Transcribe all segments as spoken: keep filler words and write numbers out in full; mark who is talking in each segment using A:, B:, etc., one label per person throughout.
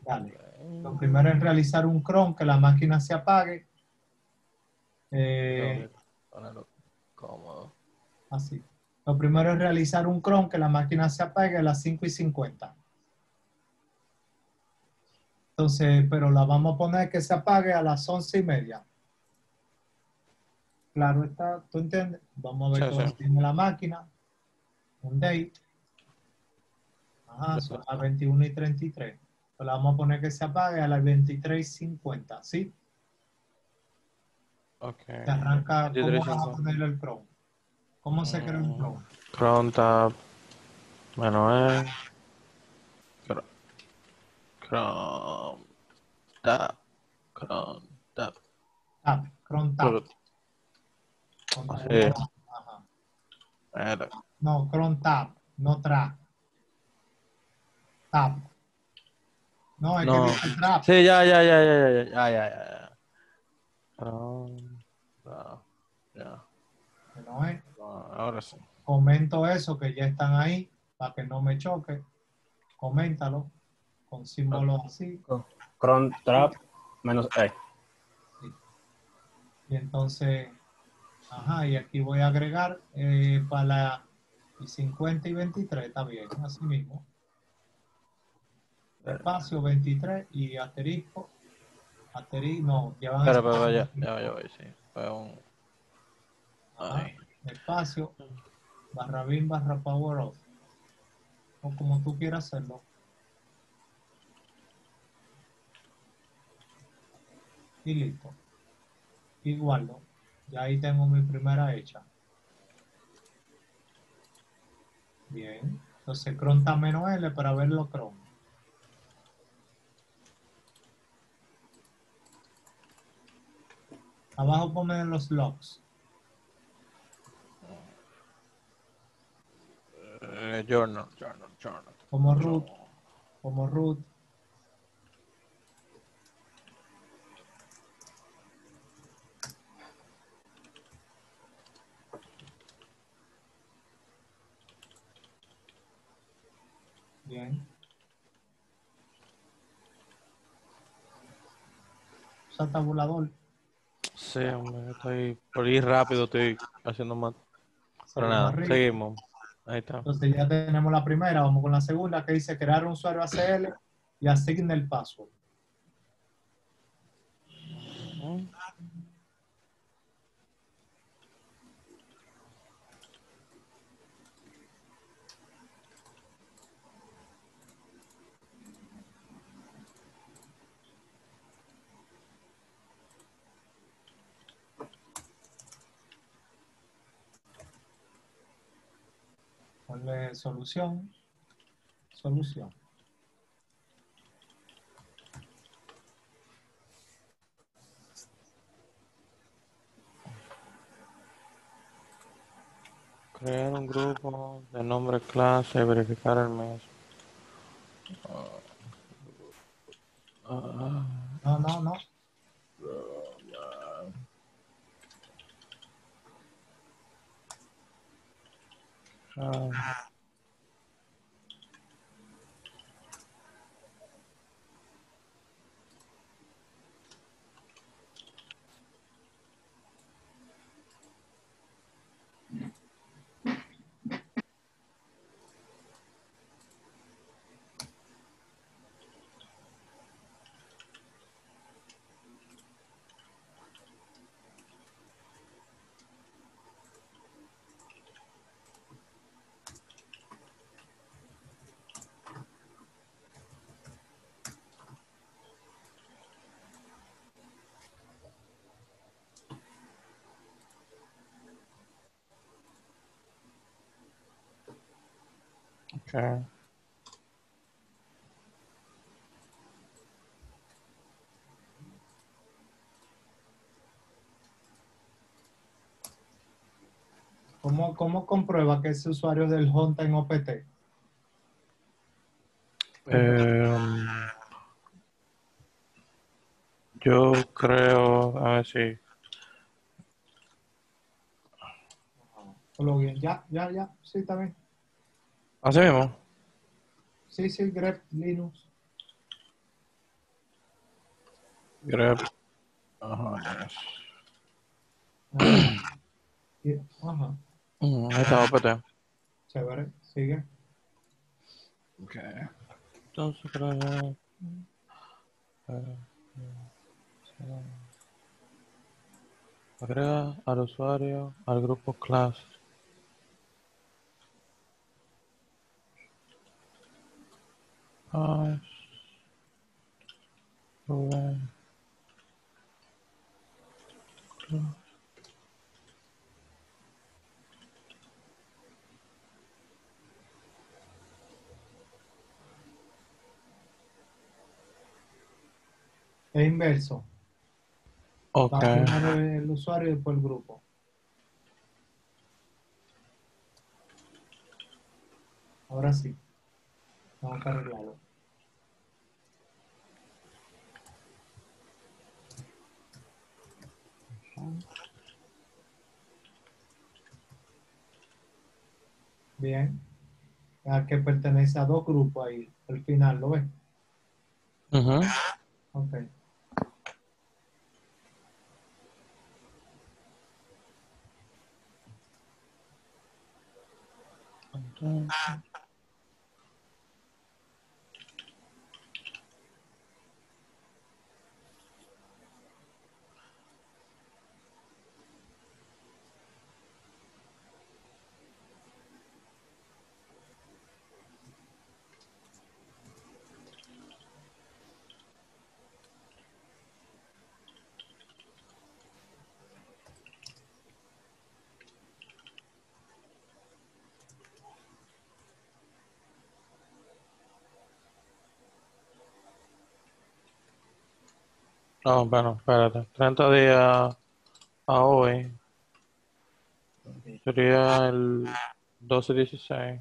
A: Dale. Lo primero es realizar un cron, que la máquina se apague. Eh,
B: Ponerlo cómodo.
A: así. Lo primero es realizar un cron, que la máquina se apague a las cinco y cincuenta. Entonces, pero la vamos a poner que se apague a las once y media. Claro está, ¿tú entiendes? Vamos a ver
B: Sí,
A: cómo
B: sí.
A: tiene la máquina. Un date. Ajá, son las veintiuna y treinta y tres. Pues la vamos a poner que se apague a las veintitrés y cincuenta, ¿sí?
B: Ok.
A: Se arranca, ¿cómo vas a
B: veintitrés cincuenta.
A: poner el cron? ¿Cómo se crea un cron?
B: Cron tab. Manuel. Cron tab. Cron tab.
A: Tab, cron tab.
B: Pero,
A: Controlador.
B: así.
A: Ajá.
B: Era.
A: No, cron tab, no trap. Tab. No, es que
B: No.
A: dice trap.
B: Sí, ya, ya, ya, ya, ya, ya, ya, ya, ya. Cron tab. Ya.
A: Que no es.
B: Ah, ahora sí.
A: Comento eso, que ya están ahí, para que no me choque. Coméntalo con símbolos así.
C: Cron trap menos E.
A: Sí. Y entonces, ajá, y aquí voy a agregar eh, para la y cincuenta y veintitrés, está bien, así mismo. Espacio veintitrés y asterisco, asterisco, no, llevan
B: Espera, espera,
A: espacio.
B: ya, ya, ya voy, sí. Fue un.
A: Ajá,
B: Ay.
A: espacio, barra bin, barra power off, o como tú quieras hacerlo. Y listo. Y guardo. Ya ahí tengo mi primera hecha. Bien. Entonces, cron está menos L para ver los cron. Abajo ponen los logs.
B: Eh, journal, journal, journal.
A: Como root,
B: Journal.
A: como root. Bien. Usa tabulador.
B: Sí, hombre, estoy por ir rápido, estoy haciendo más. Pero
A: Seguimos
B: nada,
A: arriba.
B: seguimos. Ahí está.
A: Entonces ya tenemos la primera. Vamos con la segunda, que dice crear un usuario A C L y asigne el password.
B: Mm.
A: Ponle solución. Solución.
B: Crear un grupo de nombre clase y verificar el mes. Ah,
A: No, no, no.
B: ah. Okay.
A: ¿Cómo, cómo comprueba que ese usuario es del Honta en O P T?
B: Em, yo creo, a ver si.
A: Login. Ya, ya, ya. Sí, está bien.
B: Así mismo.
A: Sí, sí, grep Linux.
B: grep. Ajá, yes.
A: Ajá. Y- ajá.
B: Mm, ahí está O P T.
A: Chévere. Sigue.
B: Ok. Entonces, creo agrega al usuario al grupo class. Ah, Rubén.
A: Es inverso.
B: Ok.
A: Va primero el usuario y después el grupo. Ahora sí. Vamos a arreglarlo. Bien. A que pertenece a dos grupos ahí. Al final, ¿lo ves?
B: Ujú.
A: Ok.
B: Entonces, oh, bueno, espérate. treinta días a hoy sería el doce dieciséis.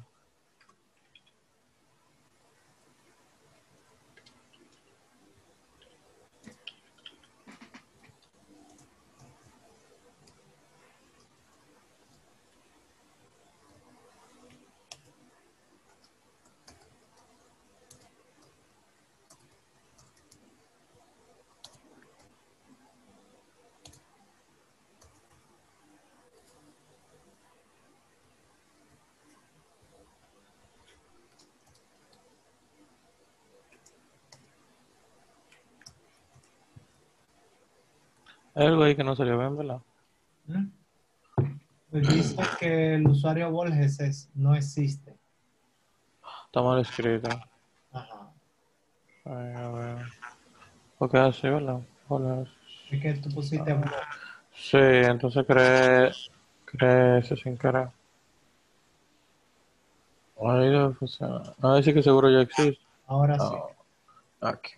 B: Hay algo ahí que no salió bien, ¿verdad?
A: ¿Mm? Pues dice que el usuario Borges es- no existe.
B: Está mal escrito.
A: Ajá.
B: Ay, a ver. Porque así, ¿verdad? Hola.
A: Es que tú pusiste blog.
B: Sí, entonces creé, creé eso sin querer. Ahí debe funcionar. A ver si que seguro ya existe.
A: Ahora sí.
B: Oh, aquí.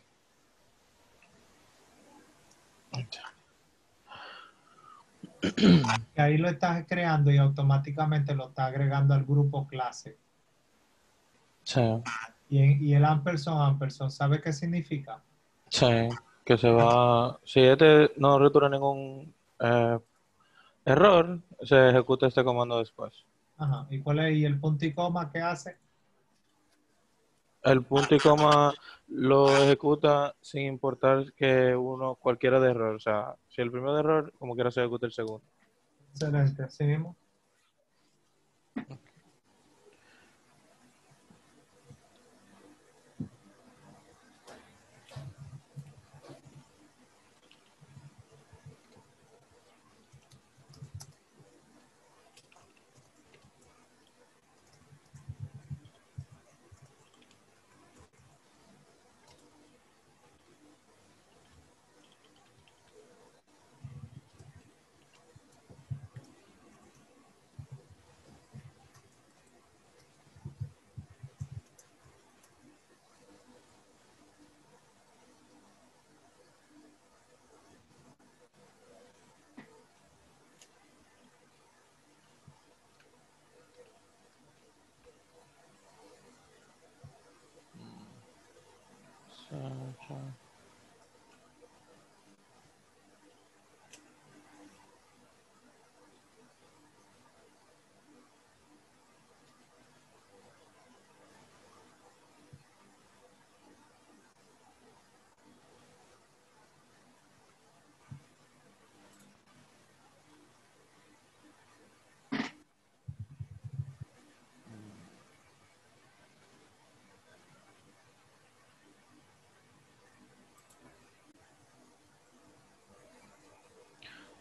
B: Ahí está.
A: Que ahí lo estás creando y automáticamente lo estás agregando al grupo clase.
B: Sí,
A: Y, en- y el ampersand, ampersand, ¿sabe qué significa?
B: sí. Que se va. Si este no returna ningún eh, error, se ejecuta este comando después.
A: Ajá. ¿Y cuál es? ¿Y el punto y coma qué hace?
B: El punto y coma lo ejecuta sin importar que uno cualquiera de error. O sea, si el primer error, como quiera se ejecuta el segundo.
A: Excelente. Así mismo.
B: Sí, sí.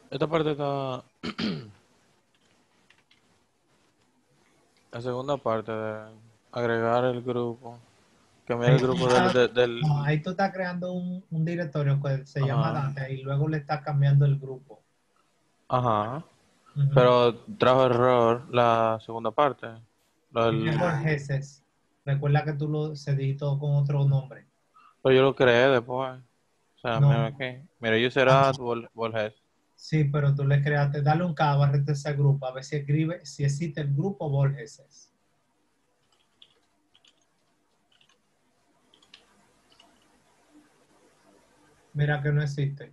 B: Esta parte está... La segunda parte de agregar el grupo. Cambiar
A: Ahí
B: el
A: tú
B: grupo del...
A: estás,
B: de- del
A: no, ahí tú estás creando un, un directorio que se llama
B: ajá.
A: data y luego le estás cambiando el grupo.
B: Ajá.
A: Ujú.
B: Pero trajo error la segunda parte. Lo
A: Tiene
B: del-
A: Borgeses. Recuerda que tú lo se editó con otro nombre.
B: pero yo lo creé después. O sea, mira
A: No.
B: aquí. Mira, user
A: Ah,
B: at Vol- Volges.
A: sí, pero tú le creaste, dale un K, barrete ese grupo, a ver si escribe, si existe el grupo Borgeses. Mira que no existe.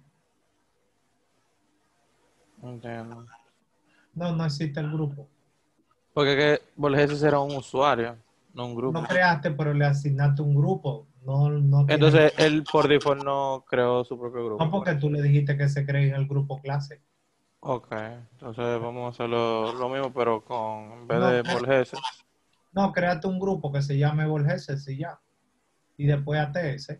B: Entiendo.
A: No, no existe el grupo.
B: Porque que Volges era un usuario, no un
A: No
B: grupo.
A: creaste, pero le asignaste un grupo. No, no tiene.
B: Entonces, él por default no creó su propio
A: No,
B: grupo,
A: porque
B: parece.
A: tú le dijiste que se cree en el grupo clase.
B: Ok, entonces vamos a hacerlo lo mismo, pero con, en vez
A: No,
B: de
A: cre-
B: Volges.
A: no, créate un grupo que se llame Borgeses y ya. Y después A T S.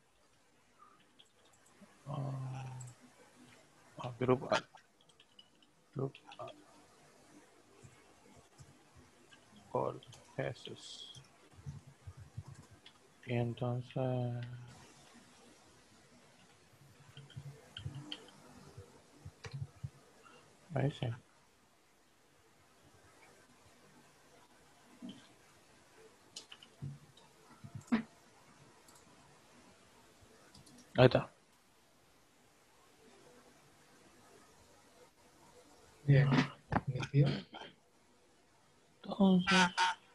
B: ah, ah, grupo, ah, grupo ah, Volges. Y entonces, ahí sí. Ahí está.
A: Bien. Nítido.
B: Entonces,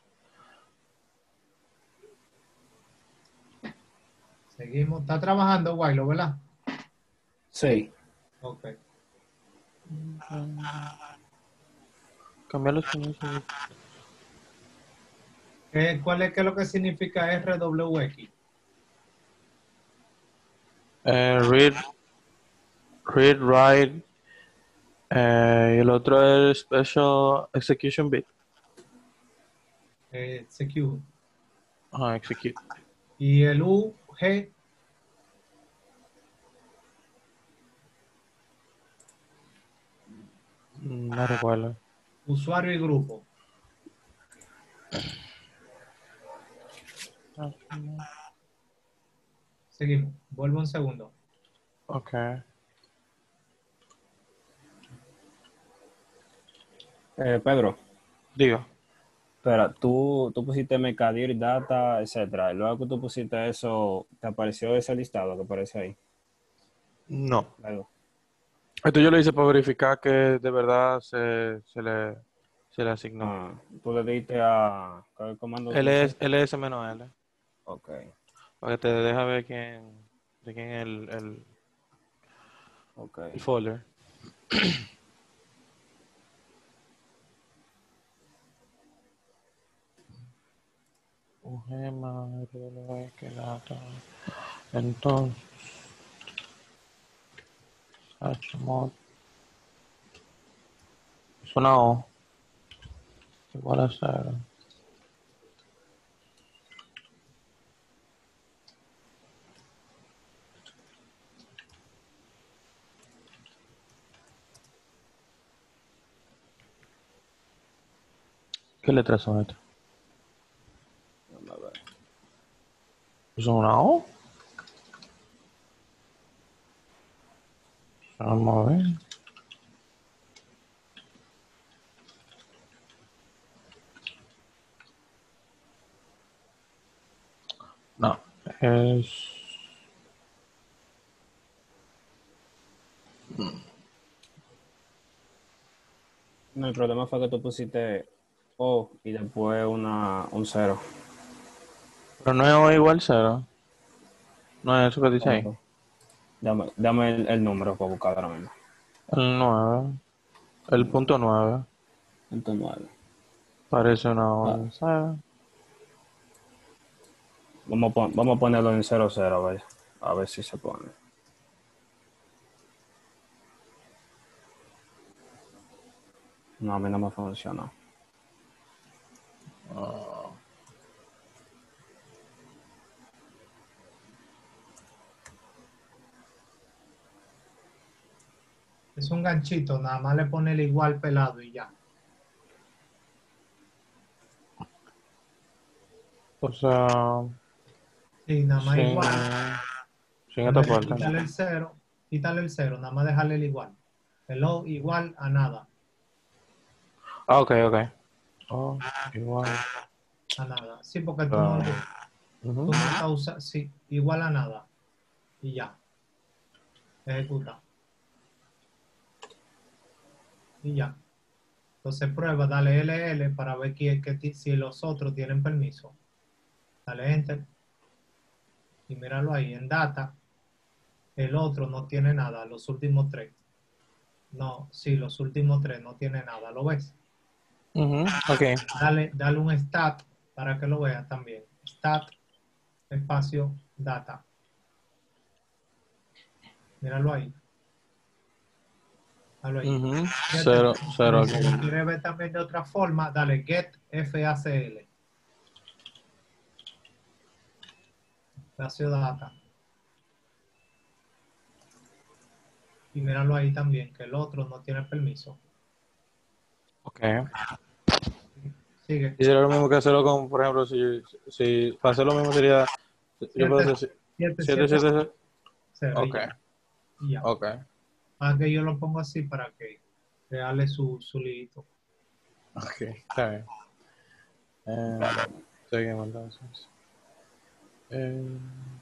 A: Seguimos. Está trabajando, Guaylo, ¿verdad?
C: Sí.
A: Ok.
B: cambiar los comienzos.
A: ¿Qué, cuál es, qué es lo que significa R W X?
B: Eh, read, read, write. Eh, y el otro es Special Execution Bit.
A: Eh, secure.
B: Ajá, execute.
A: Y el U G,
B: Mm, No recuerdo.
A: usuario y grupo. Seguimos. Vuelvo un segundo.
B: Ok.
C: Eh, Pedro,
B: Diga.
C: espera, tú, tú pusiste Mercadir, Data, etcétera. Y luego que tú pusiste eso, ¿te apareció ese listado que aparece ahí?
B: No.
C: Luego.
B: Esto yo lo hice para verificar que de verdad se, se le, se le asignó.
C: Ah, tú le diste a... ¿Cuál comando tú
B: L S,
C: pusiste?
B: L S menos L.
C: Ok,
B: Para que te deja ver quién, de quién es el, el,
C: ok.
B: el folder. Ugema, R W X, data. Entonces, hmod. Es una O. Igual a cero. ¿Qué letras son estas?
C: Vamos a ver.
B: ¿Son una O? Vamos a ver. No, es...
C: No, el problema fue que tú pusiste O y después una, un cero.
B: Pero no es O igual cero. No es eso que dice ahí.
C: ¿Cómo? Dame, dame el, el número para buscar ahora mismo.
B: El nueve. El punto nueve.
C: Entonces, nueve.
B: Parece una O
C: Ah,
B: en cero.
C: vamos, a pon- vamos a ponerlo en cero cero a ver, a ver si se pone. No, a mí no me funciona.
A: Es un ganchito, nada más le pone el igual pelado y ya.
B: O sea,
A: Sí, nada más
B: sin,
A: igual.
B: sin
A: En
B: esta
A: vez de
B: parte.
A: quitarle el cero, quítale el cero, nada más dejarle el igual. El O igual a nada,
B: Ah, ok, ok. Oh, igual.
A: a nada. Sí, porque tú no,
B: Ah,
A: lo-
B: ujú.
A: tú no estás usando, sí, igual a nada. Y ya, ejecuta. Y ya. Entonces prueba, dale L L para ver quién- qué ti- si los otros tienen permiso. Dale Enter y míralo ahí en Data. El otro no tiene nada, los últimos tres. No, sí, los últimos tres no tiene nada, ¿lo ves?
B: Ujú, ok.
A: Dale, dale un stat para que lo veas también. Stat, espacio, data. Míralo ahí. Míralo ahí.
B: Ujú,
A: Fíjate,
B: Cero, cero
A: pero
B: aquí.
A: si lo quieres ver también de otra forma, dale get facl, espacio data. Y míralo ahí también, que el otro no tiene permiso.
B: Ok.
A: Sigue.
B: Y sería lo mismo que hacerlo con, por ejemplo, si, si para hacer lo mismo sería, yo puedo
A: siete,
B: hacer
A: siete,
B: siete
A: siete,
B: siete
A: cero y
B: Ok,
A: ya. Y ya.
B: ok.
A: Para que yo lo pongo así para que darle su, su liguito.
B: Ok, está bien. Eh, seguimos entonces. Eh,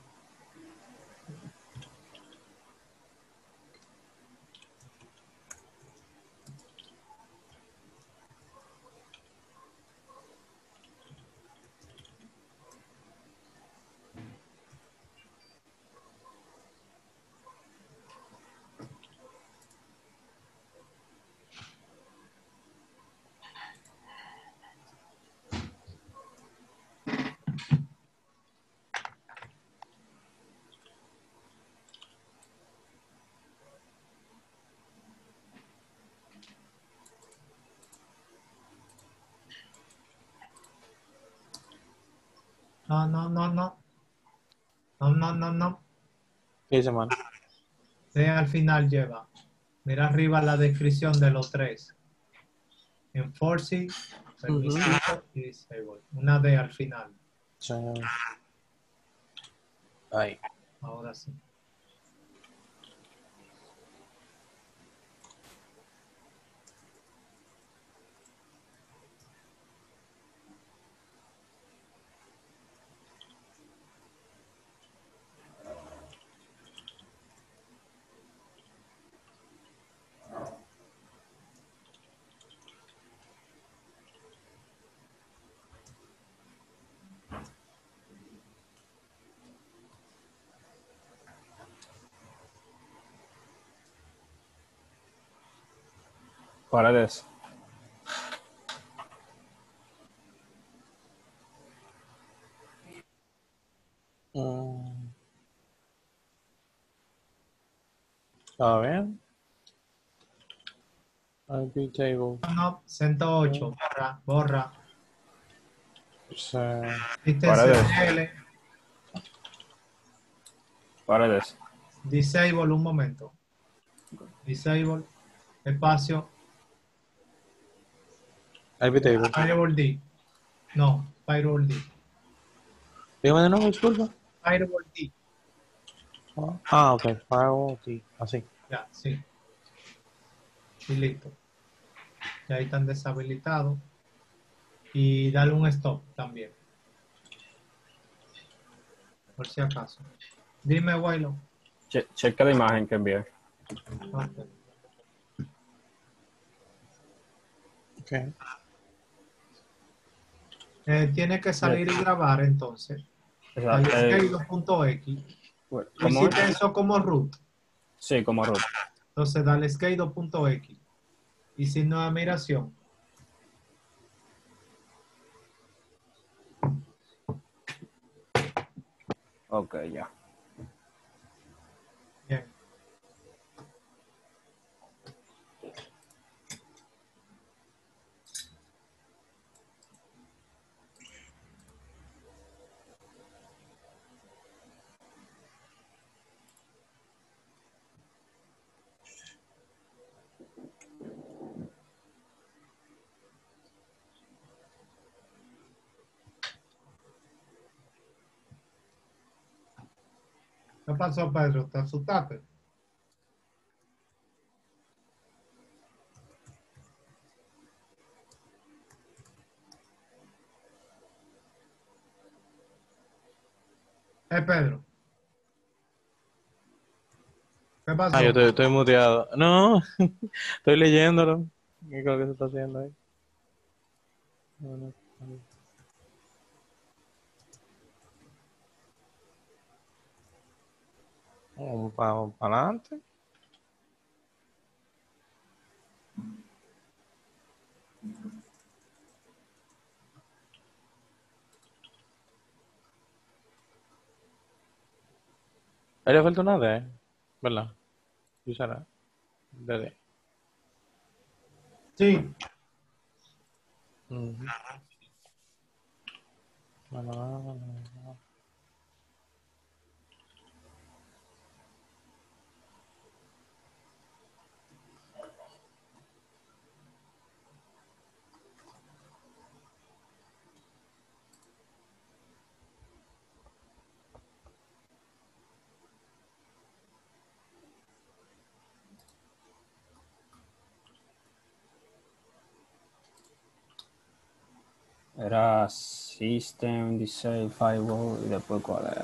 A: No, no, no, no. No, no, no, no.
B: ¿Qué dice, mano?
A: D al final lleva. Mira arriba la descripción de los tres. Enforcing,
B: Ujú.
A: permisivo y disable. Una D al final.
B: Sí. Ahí.
A: Ahora sí.
C: Paredes.
B: Mm, ¿Está bien? I P table.
A: No, ciento ocho. Borra, borra.
B: Sí.
A: System
C: Paredes.
A: C T L.
C: Paredes.
A: Disable un momento. Disable. Espacio.
B: I P table.
A: Firewall D. No, Firewall D.
B: Dígame de nuevo, disculpa.
A: Firewall D.
B: Ah, ok. Firewall, sí. Así.
A: Ya, sí. Y listo. Ya ahí están deshabilitados. Y dale un stop también. Por si acaso. Dime, Wailo.
C: Che checa la imagen que envié.
A: Ok.
B: Ok.
A: Eh, tiene que salir y grabar entonces.
C: Esa-
A: Dale
C: eh,
A: skate2.x.
C: bueno,
A: Tú
C: ¿cómo
A: hiciste
C: es?
A: eso como root.
C: Sí, como root.
A: Entonces dale skate2.x. Y sin nueva migración.
C: Ok, ya.
A: Bien. ¿Qué pasó, Pedro? ¿Te asustaste? Eh, Pedro, ¿qué
B: Ah, yo
A: pasó?
B: estoy, estoy muteado. No, estoy leyéndolo. ¿Qué es lo que se está haciendo ahí? No, no, no. Vamos para adelante. Haría falta una D, ¿verdad? ¿Y será? D D.
A: Sí,
B: Ujú. No, no, no, no, no.
C: Era System, Disable, Firewall y después cuál era.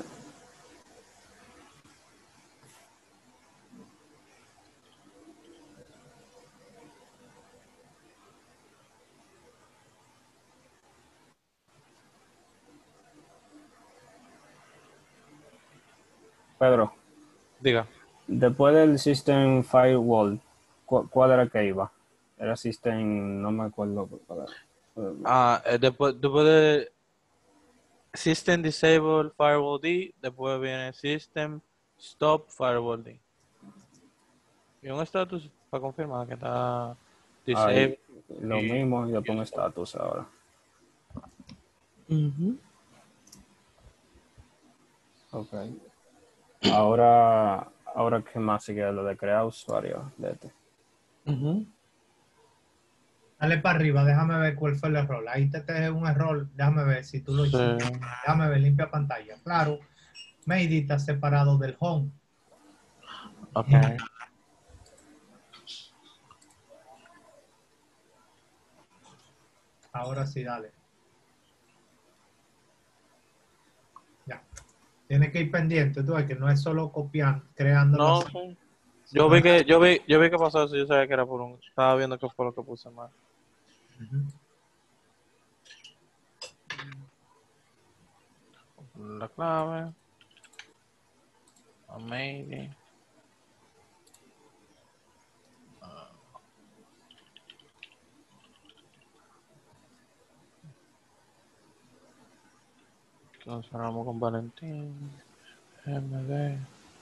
C: Pedro,
B: Diga.
C: después del System Firewall, ¿cu- ¿cuál era que iba? Era System, no me acuerdo cuál era.
B: Ah, eh, después, después de System Disable Firewall D, después viene System Stop Firewall D. Y un status para confirmar que está
C: Ahí,
B: Disable
C: lo
B: y,
C: mismo, y le
B: y
C: pongo
B: Stop.
C: status ahora.
B: Ujú.
C: Ok. Ahora, ahora qué más sigue lo de crear usuario de este.
B: Ujú.
A: dale para arriba, déjame ver cuál fue el error. Ahí te dejé un error, déjame ver si tú lo
B: Sí.
A: hiciste. Déjame ver, limpia pantalla. Claro, Mayday está separado del home.
B: Ok.
A: Ahora sí, dale. Ya. Tienes que ir pendiente, tú, ves que no es solo copiando, creándolo
B: No,
A: así,
B: sí. Yo
A: sino
B: vi
A: es...
B: que, yo vi, yo vi que pasó eso, yo sabía que era por un, estaba viendo que fue lo que puse mal.
A: Ujú.
B: La clave. Amazing. Entonces vamos con Valentín. M D.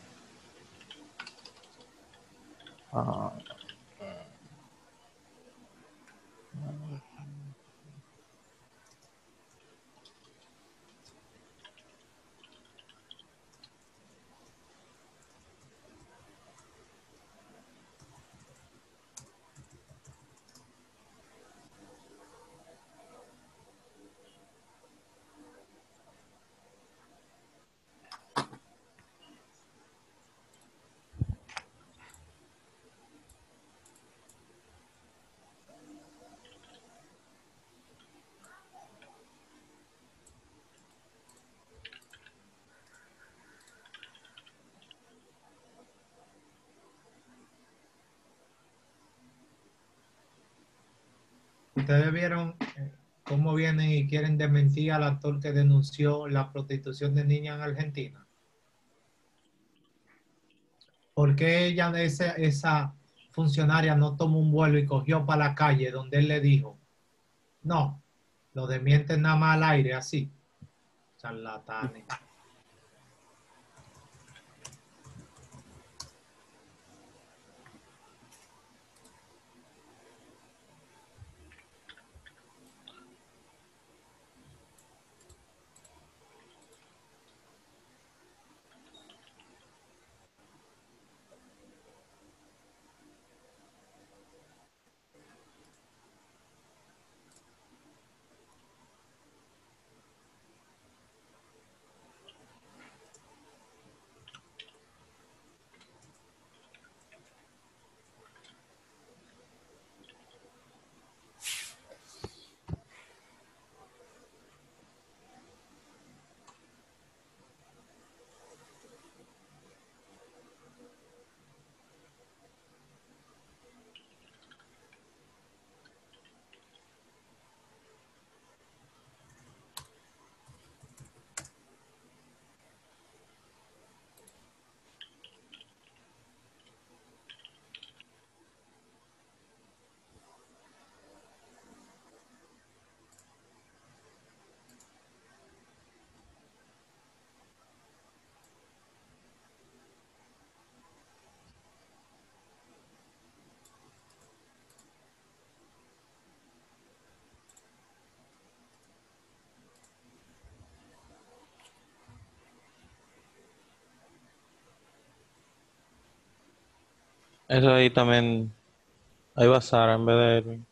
B: Ah,
A: Ustedes vieron eh, cómo vienen y quieren desmentir al actor que denunció la prostitución de niñas en Argentina. ¿Por qué ella, esa, esa funcionaria, no tomó un vuelo y cogió para la calle donde él le dijo? No, lo desmienten nada más al aire, así. Charlatanes.
B: Eso ahí también, ahí va Sara en vez de Edwin.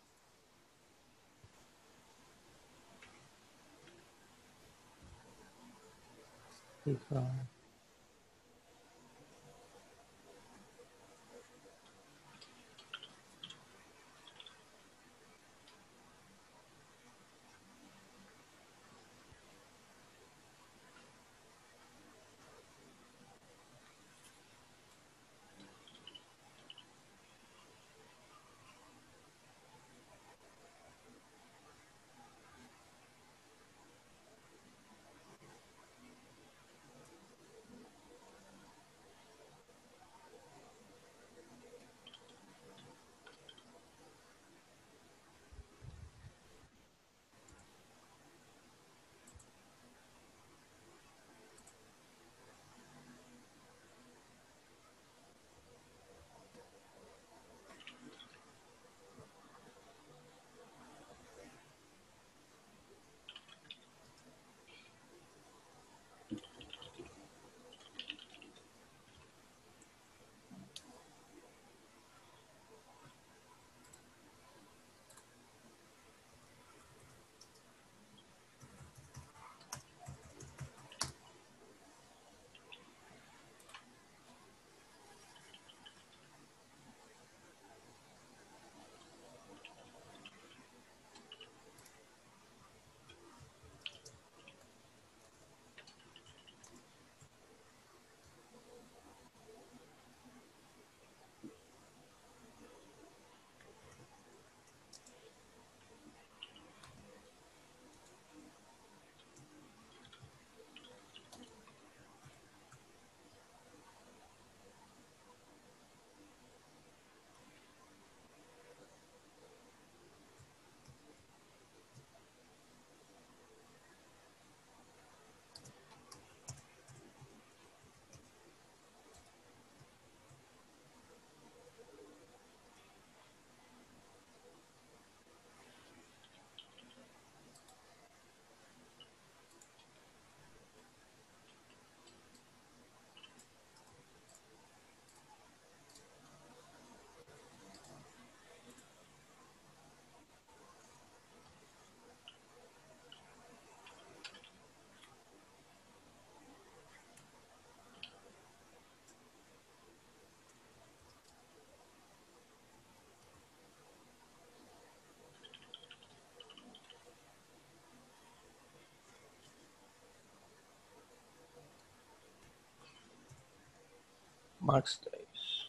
B: Max Days.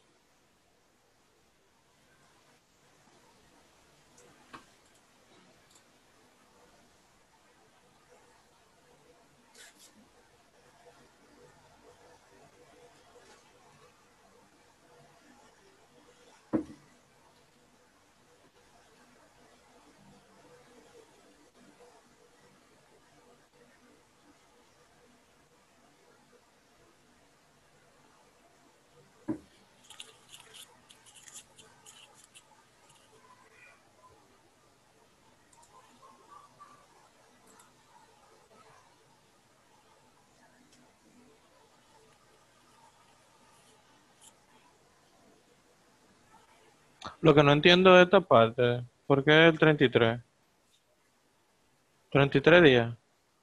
B: Lo que no entiendo de esta parte, ¿por qué el treinta y tres? treinta y tres días.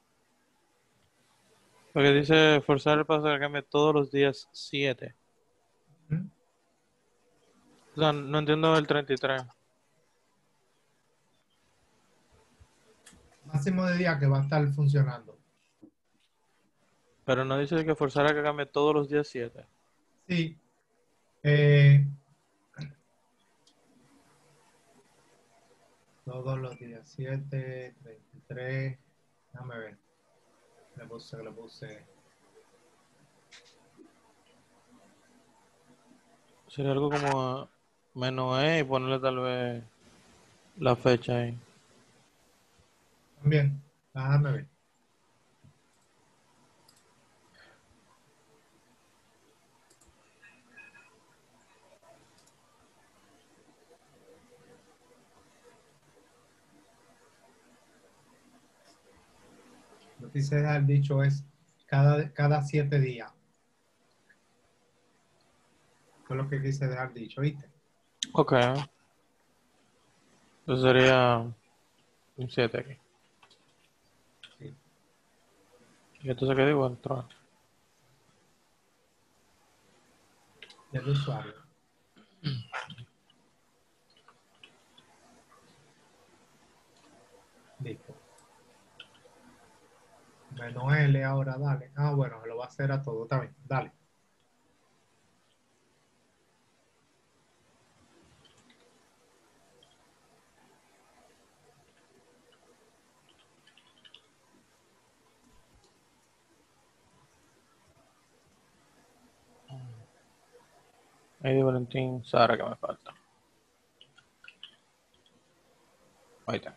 B: Porque dice forzar el paso del cambio todos los días siete.
A: ¿Mm?
B: O sea, no entiendo el treinta y tres.
A: Máximo de día que va a estar funcionando.
B: Pero no dice que forzar a que cambie todos los días siete.
A: Sí. eh, todos los días, siete, treinta y tres. Déjame ver. Le puse, le puse.
B: Sería algo como menos E y ponerle tal vez la fecha ahí.
A: También. Déjame ver. Lo que dice el dicho es cada, cada siete días. Fue lo que quise dejar dicho, ¿viste?
B: Ok. Eso sería un siete aquí.
A: Sí.
B: Y entonces, ¿qué digo? Entrar.
A: Del usuario. Listo. Menos L ahora, dale. Ah, bueno, lo va a hacer a todo, está bien. Dale.
B: Eddie Valentín, Sara, que me falta. Ahí está.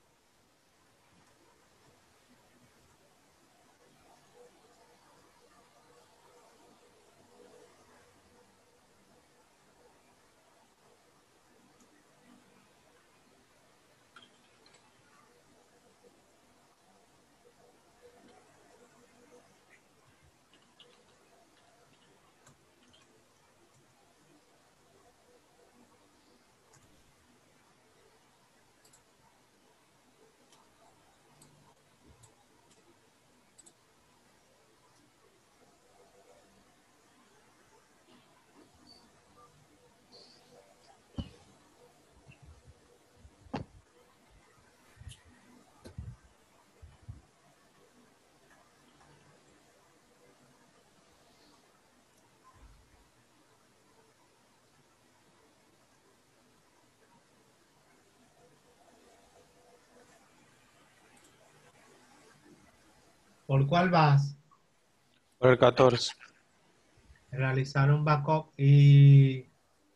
A: ¿Por cuál vas?
B: Por el catorce.
A: Realizar un backup y...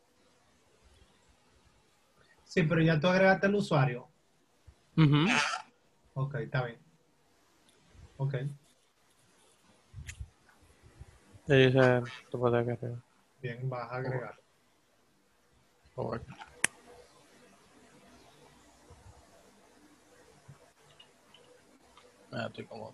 A: Sí, pero ya tú agregaste el usuario.
B: Ujú.
A: Ok, está bien. Ok,
B: Y dice, tú puedes que arriba.
A: bien, vas a agregar.
B: Ok. Ah, estoy como...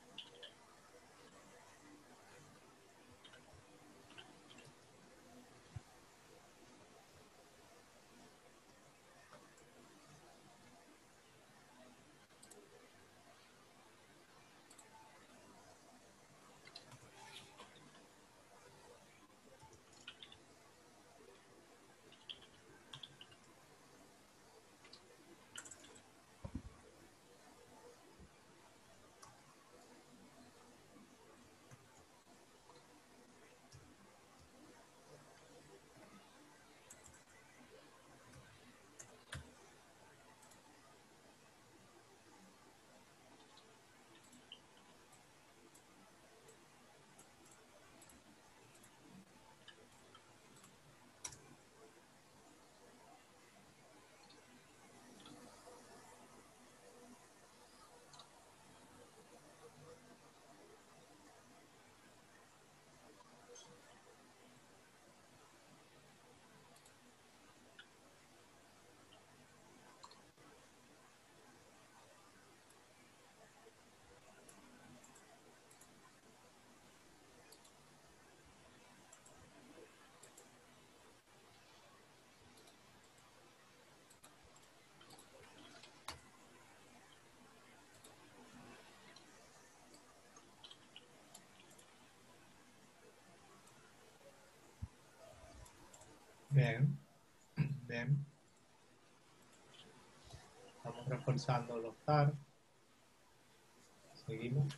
A: Bien, bien. Estamos reforzando los T A R. Seguimos.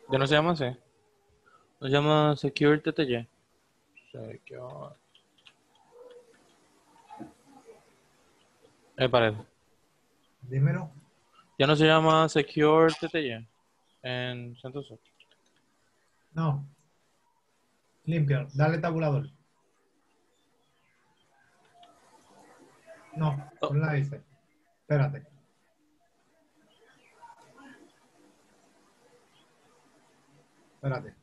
B: Ya no se llama así. Se llama Secure T T Y. Secure. Eh, parece.
A: Dímelo.
B: Ya no se llama Secure T T Y en CentOS.
A: No. Limpio. Dale tabulador. No.
B: Oh,
A: Pon la S. Espérate. Espérate.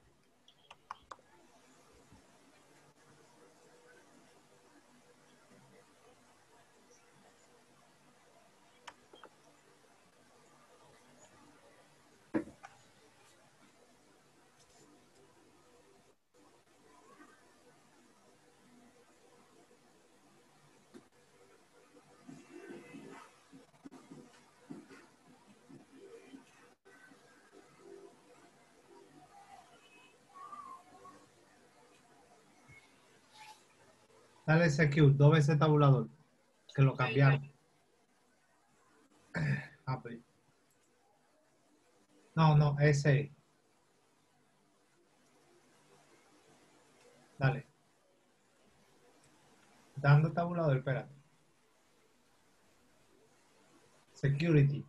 A: Dale secure. Dos veces tabulador. Que lo cambiaron. Ah, pues. No, no. Ese. Dale. Dando tabulador. Espérate. Security.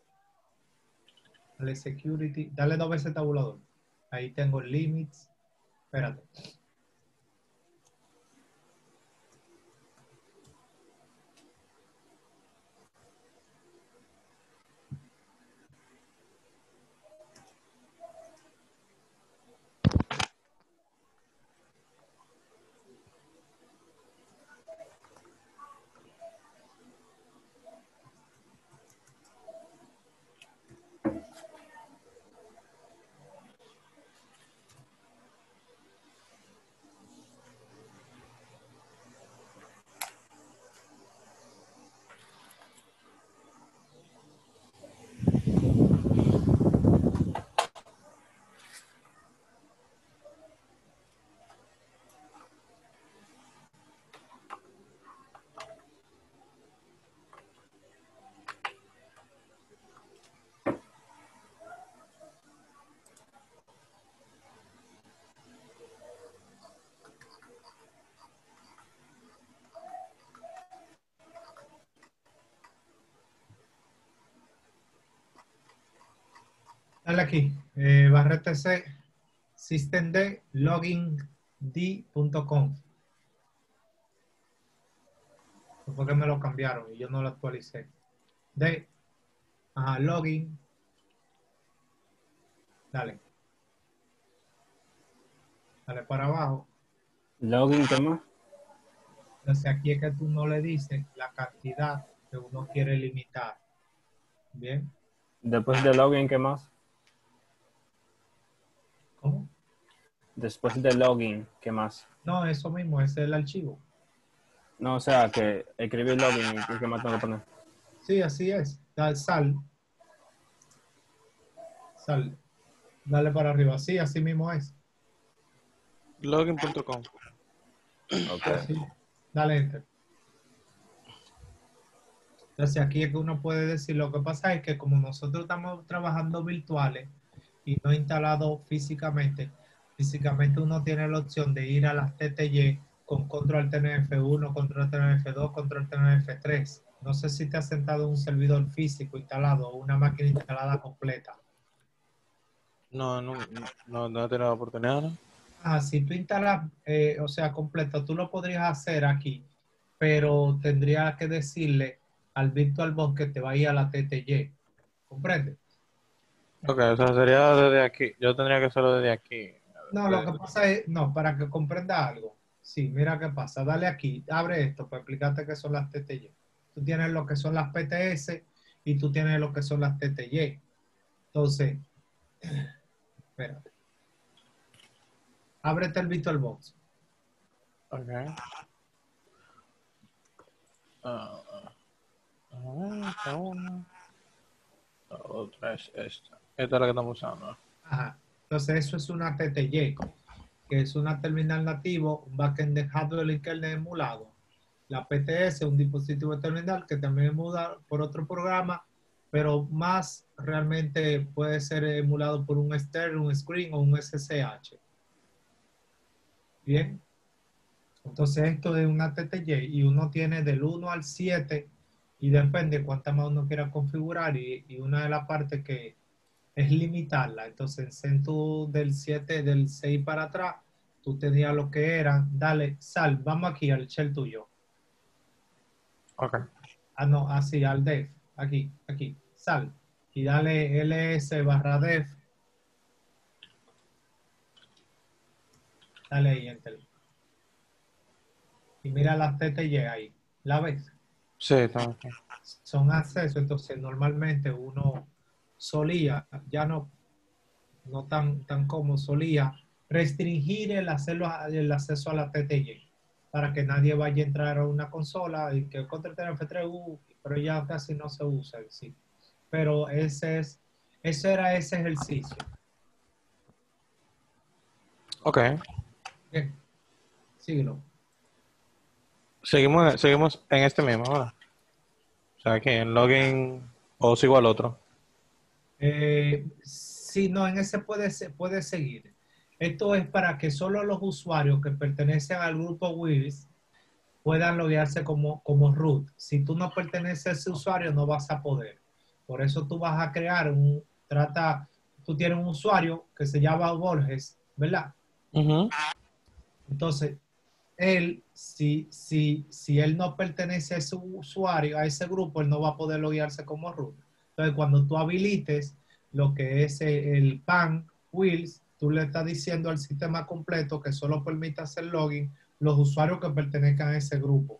A: Dale security. Dale dos veces tabulador. Ahí tengo limits. Espérate. Dale aquí. Eh, barra T C. Systemd login d punto com. Fue que me lo cambiaron y yo no lo actualicé. De, ajá, login. Dale. Dale para abajo.
C: Login, ¿qué más?
A: Entonces aquí es que tú no le dices la cantidad que uno quiere limitar. Bien.
C: Después de login, ¿qué más?
A: ¿Cómo?
C: Después de login, ¿qué más?
A: No, eso mismo, ese es el archivo.
C: No, o sea, que escribir login y qué más tengo que poner.
A: Sí, así es. Dale, sal. Sal. Dale para arriba. Sí, así mismo es.
B: login punto com.
C: Ok.
A: Sí. Dale enter. Entonces aquí es que uno puede decir, lo que pasa es que como nosotros estamos trabajando virtuales y no instalado físicamente, físicamente uno tiene la opción de ir a las T T Y con control T N F uno, control T N F dos, control T N F tres. No sé si te has sentado un servidor físico instalado o una máquina instalada completa.
B: No, no, no, no he tenido la oportunidad, ¿no?
A: Ah, si tú instalas, eh, o sea, completo, tú lo podrías hacer aquí, pero tendría que decirle al VirtualBox que te vaya a la T T Y. ¿Comprende?
B: Ok, o sea, sería desde aquí. Yo tendría que hacerlo desde aquí.
A: No, lo que pasa es, no, para que comprenda algo. Sí, mira qué pasa. Dale aquí, abre esto para explicarte qué son las T T Y. Tú tienes lo que son las P T S y tú tienes lo que son las T T Y. Entonces, espérate. Ábrete el VirtualBox.
B: Ok. Ah, ah, esta una. La otra es esta. Esta es la que estamos usando.
A: Ajá. Entonces, eso es una T T Y, que es una terminal nativo, un backend de hardware y kernel emulado. La P T S es un dispositivo terminal que también emula por otro programa pero más realmente puede ser emulado por un Stern, un Screen o un S S H. Bien. Entonces esto es una T T Y y uno tiene del uno al siete y depende cuánta más uno quiera configurar y, y una de las partes que es limitarla. Entonces en tu del siete, del seis para atrás, tú tenías lo que eran, dale, sal, vamos aquí al shell tuyo.
B: Ok.
A: Ah, no, así, al def, aquí, aquí, sal. Y dale ls barra def. Dale ahí, enter. Y mira las T T Y ahí. ¿La ves?
B: Sí, está ok.
A: Son accesos, entonces normalmente uno solía, ya no, no tan, tan como solía, restringir el, hacerlo, el acceso a la T T Y para que nadie vaya a entrar a una consola y que contra el F tres U, pero ya casi no se usa en sí. Pero ese es, ese era ese ejercicio.
B: Ok.
A: Bien, síguelo.
B: Seguimos, seguimos en este mismo, ¿verdad? O sea, aquí en login o sigo al otro.
A: Eh, sí, no, en ese puede, se- puede seguir. Esto es para que solo los usuarios que pertenecen al grupo Wills puedan loguearse como, como root. Si tú no perteneces a ese usuario, no vas a poder. Por eso tú vas a crear un, trata, tú tienes un usuario que se llama Borges, ¿verdad?
B: Ujú.
A: Entonces, él, si, si, si él no pertenece a ese usuario, a ese grupo, él no va a poder loguearse como root. Entonces, cuando tú habilites lo que es el P A N Wheels, tú le estás diciendo al sistema completo que solo permite hacer login los usuarios que pertenezcan a ese grupo.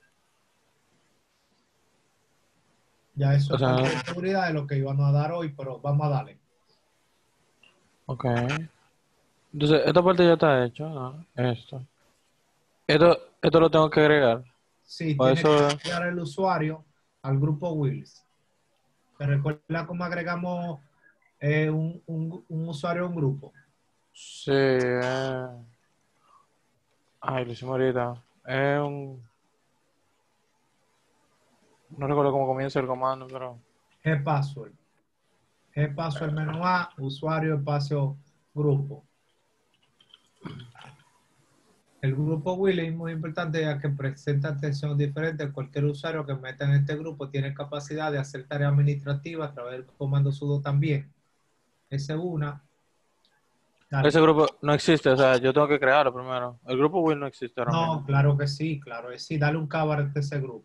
A: Ya eso
B: O
A: es
B: sea,
A: parte de seguridad de lo que íbamos a dar hoy, pero vamos a darle.
B: ok. Entonces, esta parte ya está hecha, ¿no? Esto. Esto, esto lo tengo que agregar.
A: Sí,
B: Por
A: tiene que
B: eso,
A: agregar el usuario al grupo Wheels. ¿Te recuerda cómo agregamos eh, un, un, un usuario a un grupo?
B: sí. eh, Ay, lo hicimos ahorita. Es un... No recuerdo cómo comienza el comando, pero...
A: Gpassword. Gpassword menú A, usuario, espacio, grupo. El grupo Willy es muy importante ya que presenta atención diferente. Cualquier usuario que meta en este grupo tiene capacidad de hacer tarea administrativa a través del comando sudo también. Esa es una. Dale.
B: Ese grupo no existe, o sea, yo tengo que crearlo primero. El grupo Will no existe ahora
A: No,
B: mismo.
A: claro que sí, claro que sí. Dale un cabaret a ese grupo.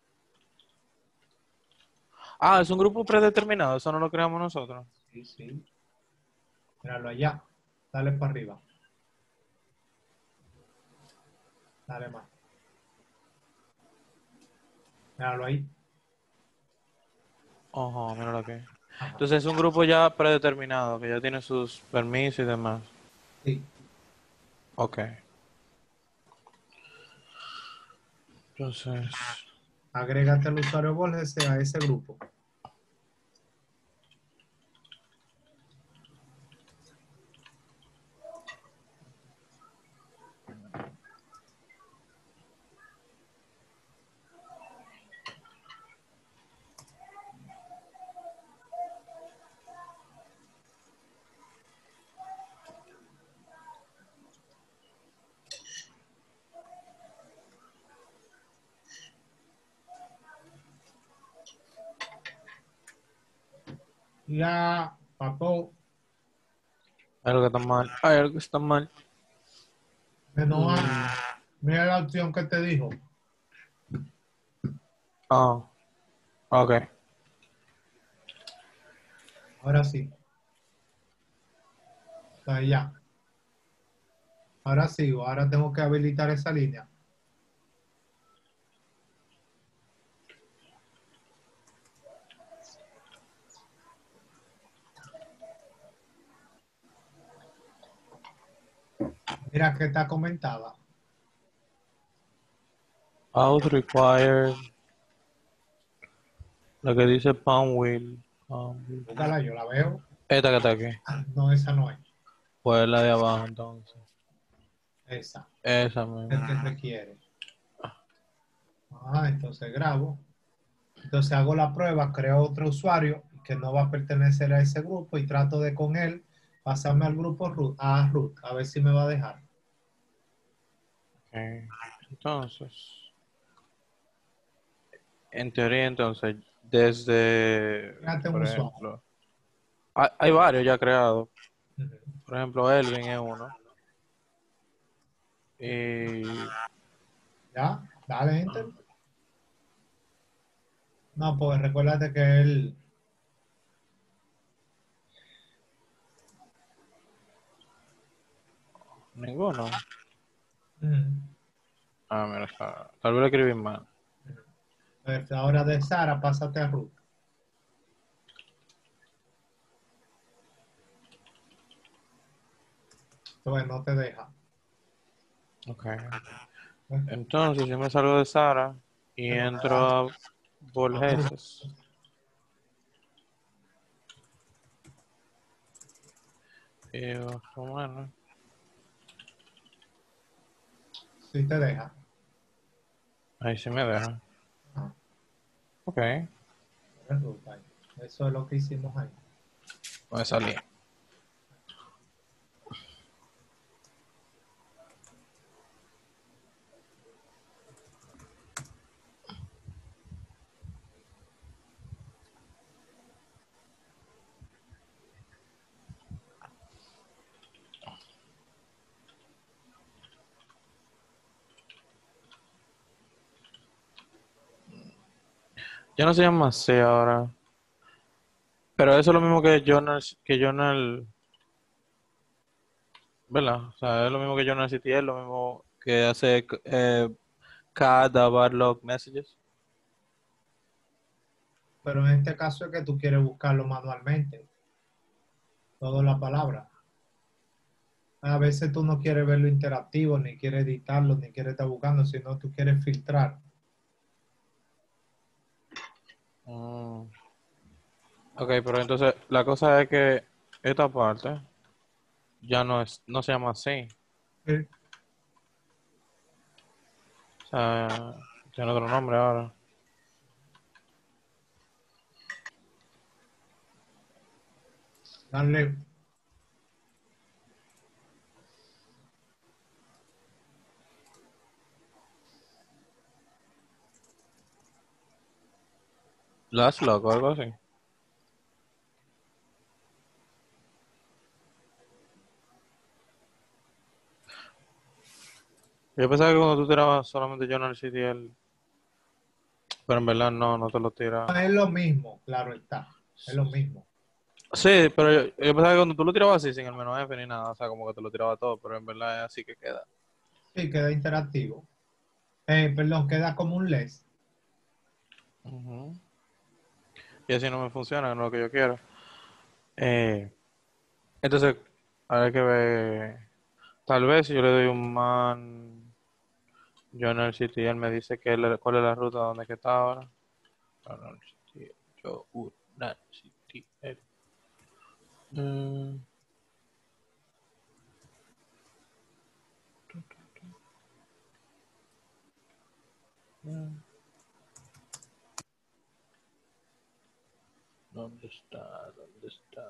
B: Ah, es un grupo predeterminado, eso no lo creamos nosotros.
A: Sí, sí. Míralo allá. Dale para arriba. Dale más. Míralo ahí.
B: Ojo, míralo aquí.
A: Ajá.
B: Entonces es un grupo ya predeterminado, que ya tiene sus permisos y demás.
A: Sí.
B: Ok. Entonces,
A: Agrégate al usuario Borges a ese grupo. Ya, papo,
B: hay algo que está mal. Hay algo que está mal.
A: menú A.
B: Mm,
A: Mira la opción que te dijo.
B: Ah, ok.
A: Ahora sí. Entonces ya. Ahora sí, ahora tengo que habilitar esa línea. Mira que está comentada.
B: Out required. Lo que dice Pound Wheel. Pound Wheel.
A: Búscala, yo la veo.
B: Esta que está aquí.
A: Ah, no, esa no es.
B: Pues la de abajo entonces.
A: Esa.
B: Esa
A: Es
B: misma.
A: que requiere. Ah, entonces grabo. Entonces hago la prueba, creo otro usuario y que no va a pertenecer a ese grupo y trato de con él pasarme al grupo root, a root, a ver si me va a dejar.
B: Ok. Entonces, en teoría, entonces, desde,
A: Fíjate un
B: por
A: usuario.
B: ejemplo, hay, hay varios ya creados.
A: Ujú.
B: Por ejemplo, Elvin es uno. Y
A: Ya, dale enter. No, pues recuérdate que él,
B: ninguno.
A: ujú,
B: Ah, mira, está- tal vez lo escribí mal.
A: ujú. Pues ahora de Sara, pásate a root. Entonces no te deja.
B: Ok.
A: ¿Eh?
B: Entonces, yo me salgo de Sara y
A: Pero
B: entro a Borges. Y digo, bueno,
A: sí te deja.
B: ahí sí me deja.
A: Ah,
B: Ok,
A: es root ahí. Eso es lo que hicimos ahí.
B: voy a salir. Ya no se llama C ahora. Pero eso es lo mismo que Journal, que Journal, ¿verdad? O sea, es lo mismo que Journal C T L, lo mismo que hace eh, cada Barlog Messages.
A: Pero en este caso es que tú quieres buscarlo manualmente. Toda la palabra. A veces tú no quieres verlo interactivo, ni quieres editarlo, ni quieres estar buscando, sino tú quieres filtrar.
B: Mm. Ok, pero entonces la cosa es que esta parte ya no es, no se llama así.
A: Eh,
B: O sea, tiene otro nombre ahora.
A: Darle,
B: Last Log o algo así. Yo pensaba que cuando tú tirabas solamente Journal C T L, pero en verdad no, no te lo tira.
A: es lo mismo, claro está. Es lo mismo.
B: Sí, pero yo, yo pensaba que cuando tú lo tirabas así, sin el menú F ni nada, o sea, como que te lo tiraba todo, pero en verdad es así que queda.
A: Sí, queda interactivo. Eh, perdón, queda como un less.
B: Ujú. Y así no me funciona, no es lo que yo quiero. Eh, entonces, hay que ver. Tal vez si yo le doy un man Journal City y él me dice que él- cuál es la ruta donde que está ahora. Journal City, Journal City. él. Mm, mm, ¿Dónde está? ¿Dónde está?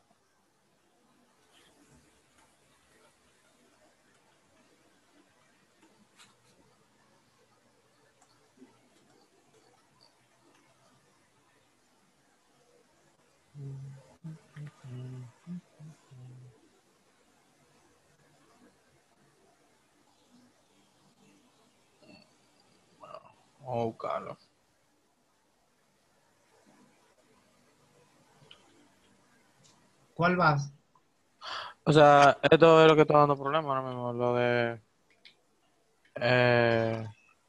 B: Vamos a buscarlo.
A: ¿Cuál vas?
B: O sea, esto es lo que está dando problemas ahora mismo, lo de eh,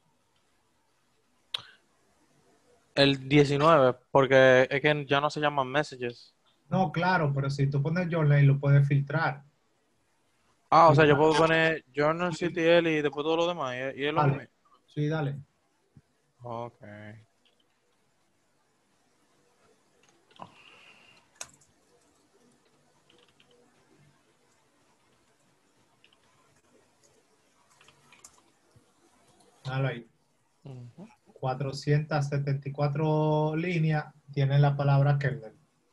B: el diecinueve, porque es que ya no se llaman messages.
A: No, claro, pero si tú pones Journal lo puedes filtrar.
B: Ah, o sea, yo
A: Igual,
B: puedo poner Journal C T L y después todo lo demás, y, y es lo mismo.
A: dale. Sí, dale.
B: Ok.
A: Dale ahí.
B: Ujú.
A: cuatrocientas setenta y cuatro líneas tiene la palabra kernel.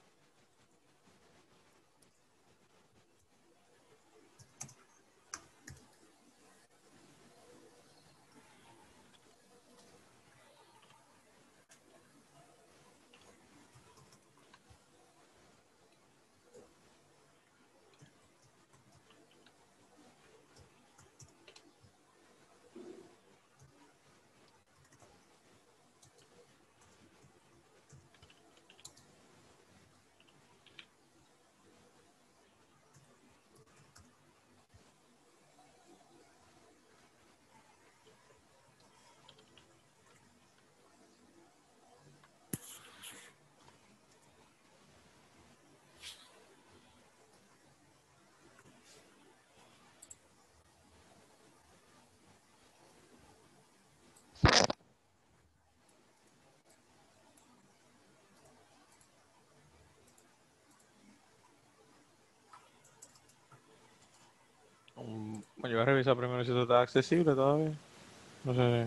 B: Um, bueno, yo voy a revisar primero si esto está accesible todavía. No sé.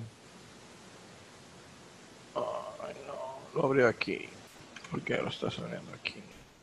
B: Ay, no. Lo abrió aquí. ¿Por qué lo estás abriendo aquí?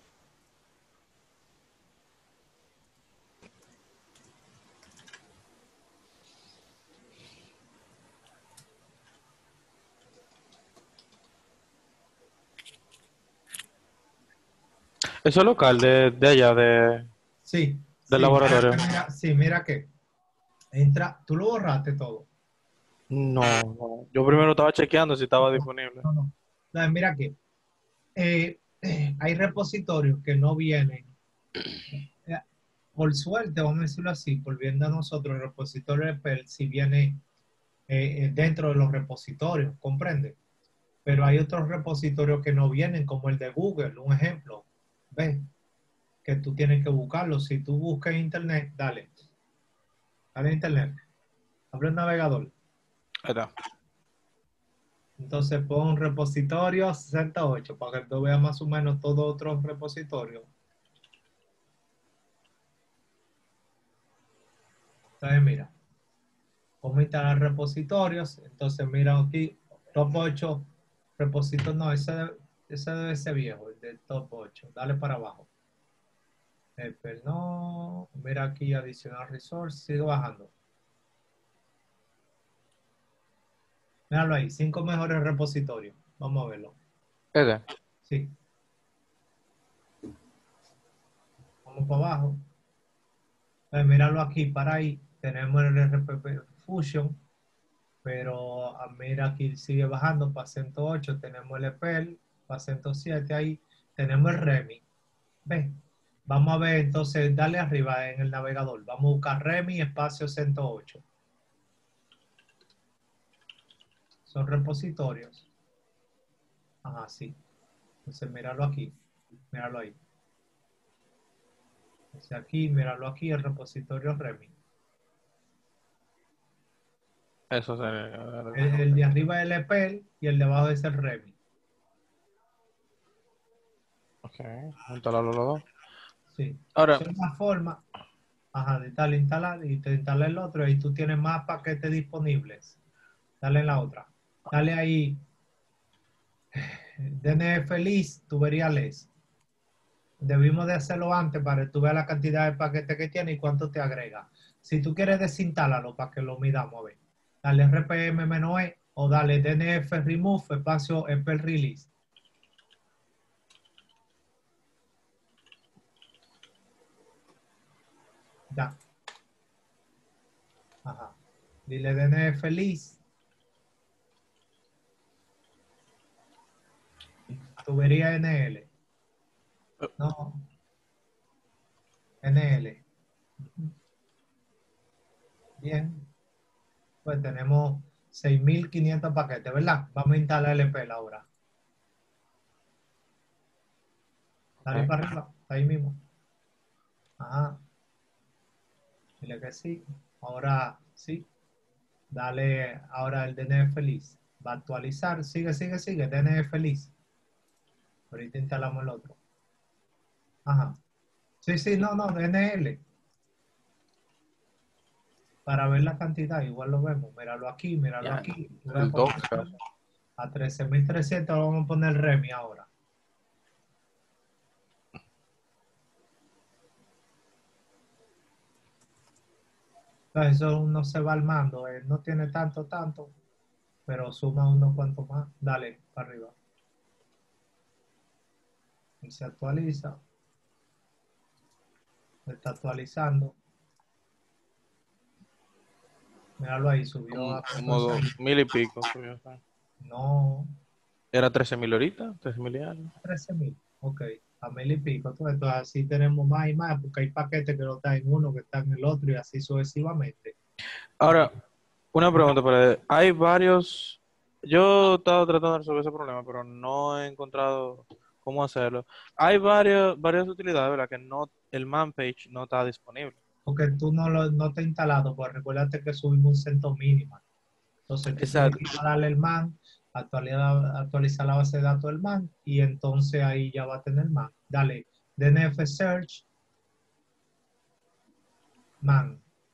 B: Eso es local de, de allá, de,
A: Sí,
B: del
A: sí, mira,
B: laboratorio.
A: mira, sí, mira que entra, tú lo borraste todo.
B: No, no. Yo primero estaba chequeando si estaba disponible.
A: No, no. No, mira que eh, eh, hay repositorios que no vienen, eh, por suerte, vamos a decirlo así, por bien de nosotros, el repositorio de Perl si viene eh, eh, dentro de los repositorios, ¿comprende? Pero hay otros repositorios que no vienen, como el de Google, un ejemplo. ¿Ves? Que tú tienes que buscarlo. Si tú buscas en internet, dale. Dale a internet. Abre el navegador.
B: Ahí está.
A: Entonces pon repositorio sesenta y ocho para que tú veas más o menos todos otros repositorios. Entonces mira, cómo instalar repositorios. Entonces mira aquí, top ocho repositorios. No, ese, debe- ese debe ser viejo, el de top ocho. Dale para abajo. Eh, pero no, mira aquí adicional resource, sigue bajando. Míralo ahí, cinco mejores repositorios. Vamos a verlo.
B: Este.
A: Sí. Vamos para abajo. Pues míralo aquí, para ahí. Tenemos el R P P Fusion, pero ah, mira aquí sigue bajando para ciento ocho. Tenemos el E P E L para ciento siete ahí. Tenemos el REMI. ¿Ves? Vamos a ver entonces, dale arriba en el navegador. Vamos a buscar REMI espacio ciento ocho. Son repositorios. Ajá, sí. Entonces míralo aquí. Míralo ahí. Entonces aquí, míralo aquí, el repositorio REMI.
B: Eso sería.
A: El, el de arriba es el E P E L y el de abajo es el REMI.
B: Ok, instalarlo los dos.
A: Sí.
B: Ahora,
A: Esa es una forma, ajá, de tal instalar y te instala el otro y tú tienes más paquetes disponibles. Dale en la otra. Dale ahí, D N F list, tuberías. Debimos de hacerlo antes para que tú veas la cantidad de paquetes que tiene y cuánto te agrega. Si tú quieres desinstálalo para que lo midamos, a ver. Dale R P M-E o dale D N F remove espacio E P E L release. Ya. Ajá. Dile D N F list. Tubería N L. No. N L. Bien. Pues tenemos seis mil quinientos paquetes, ¿verdad? Vamos a instalar el E P E L ahora. Dale
B: ok.
A: para arriba. Ahí mismo. Ajá. Dile que sí. Ahora sí. Dale ahora el D N F list. Va a actualizar. Sigue, sigue, sigue. D N F list. Ahorita instalamos el otro. Ajá. Sí, sí, no, no, D N L. Para ver la cantidad, igual lo vemos. Míralo aquí, míralo
B: Ya,
A: aquí. Voy a
B: el
A: poner
B: dos casi.
A: a trece mil trescientos vamos a poner REMI ahora. Entonces eso uno se va armando. eh, No tiene tanto, tanto, pero suma unos cuantos más. Dale, para arriba. Y se actualiza. Se está actualizando. Míralo ahí, subió
B: Como,
A: a
B: como dos
A: catorce mil.
B: mil y pico. Subió, ¿sabes?
A: No,
B: Era trece mil ahorita, trece mil y algo.
A: trece mil. Ok, a mil y pico. Entonces, entonces así tenemos más y más, porque hay paquetes que no están en uno, que están en el otro, y así sucesivamente.
B: Ahora, una pregunta para hay varios. Yo he estado tratando de resolver ese problema, pero no he encontrado cómo hacerlo. Hay varios, varias utilidades, ¿verdad? Que no, el man page no está disponible.
A: Porque tú no lo no te has instalado, pues recuérdate que subimos un centro mínimo. Entonces tú tienes
B: Exacto.
A: que darle el man, actualizar, actualizar la base de datos del man, y entonces ahí ya va a tener man. Dale, D N F search, man.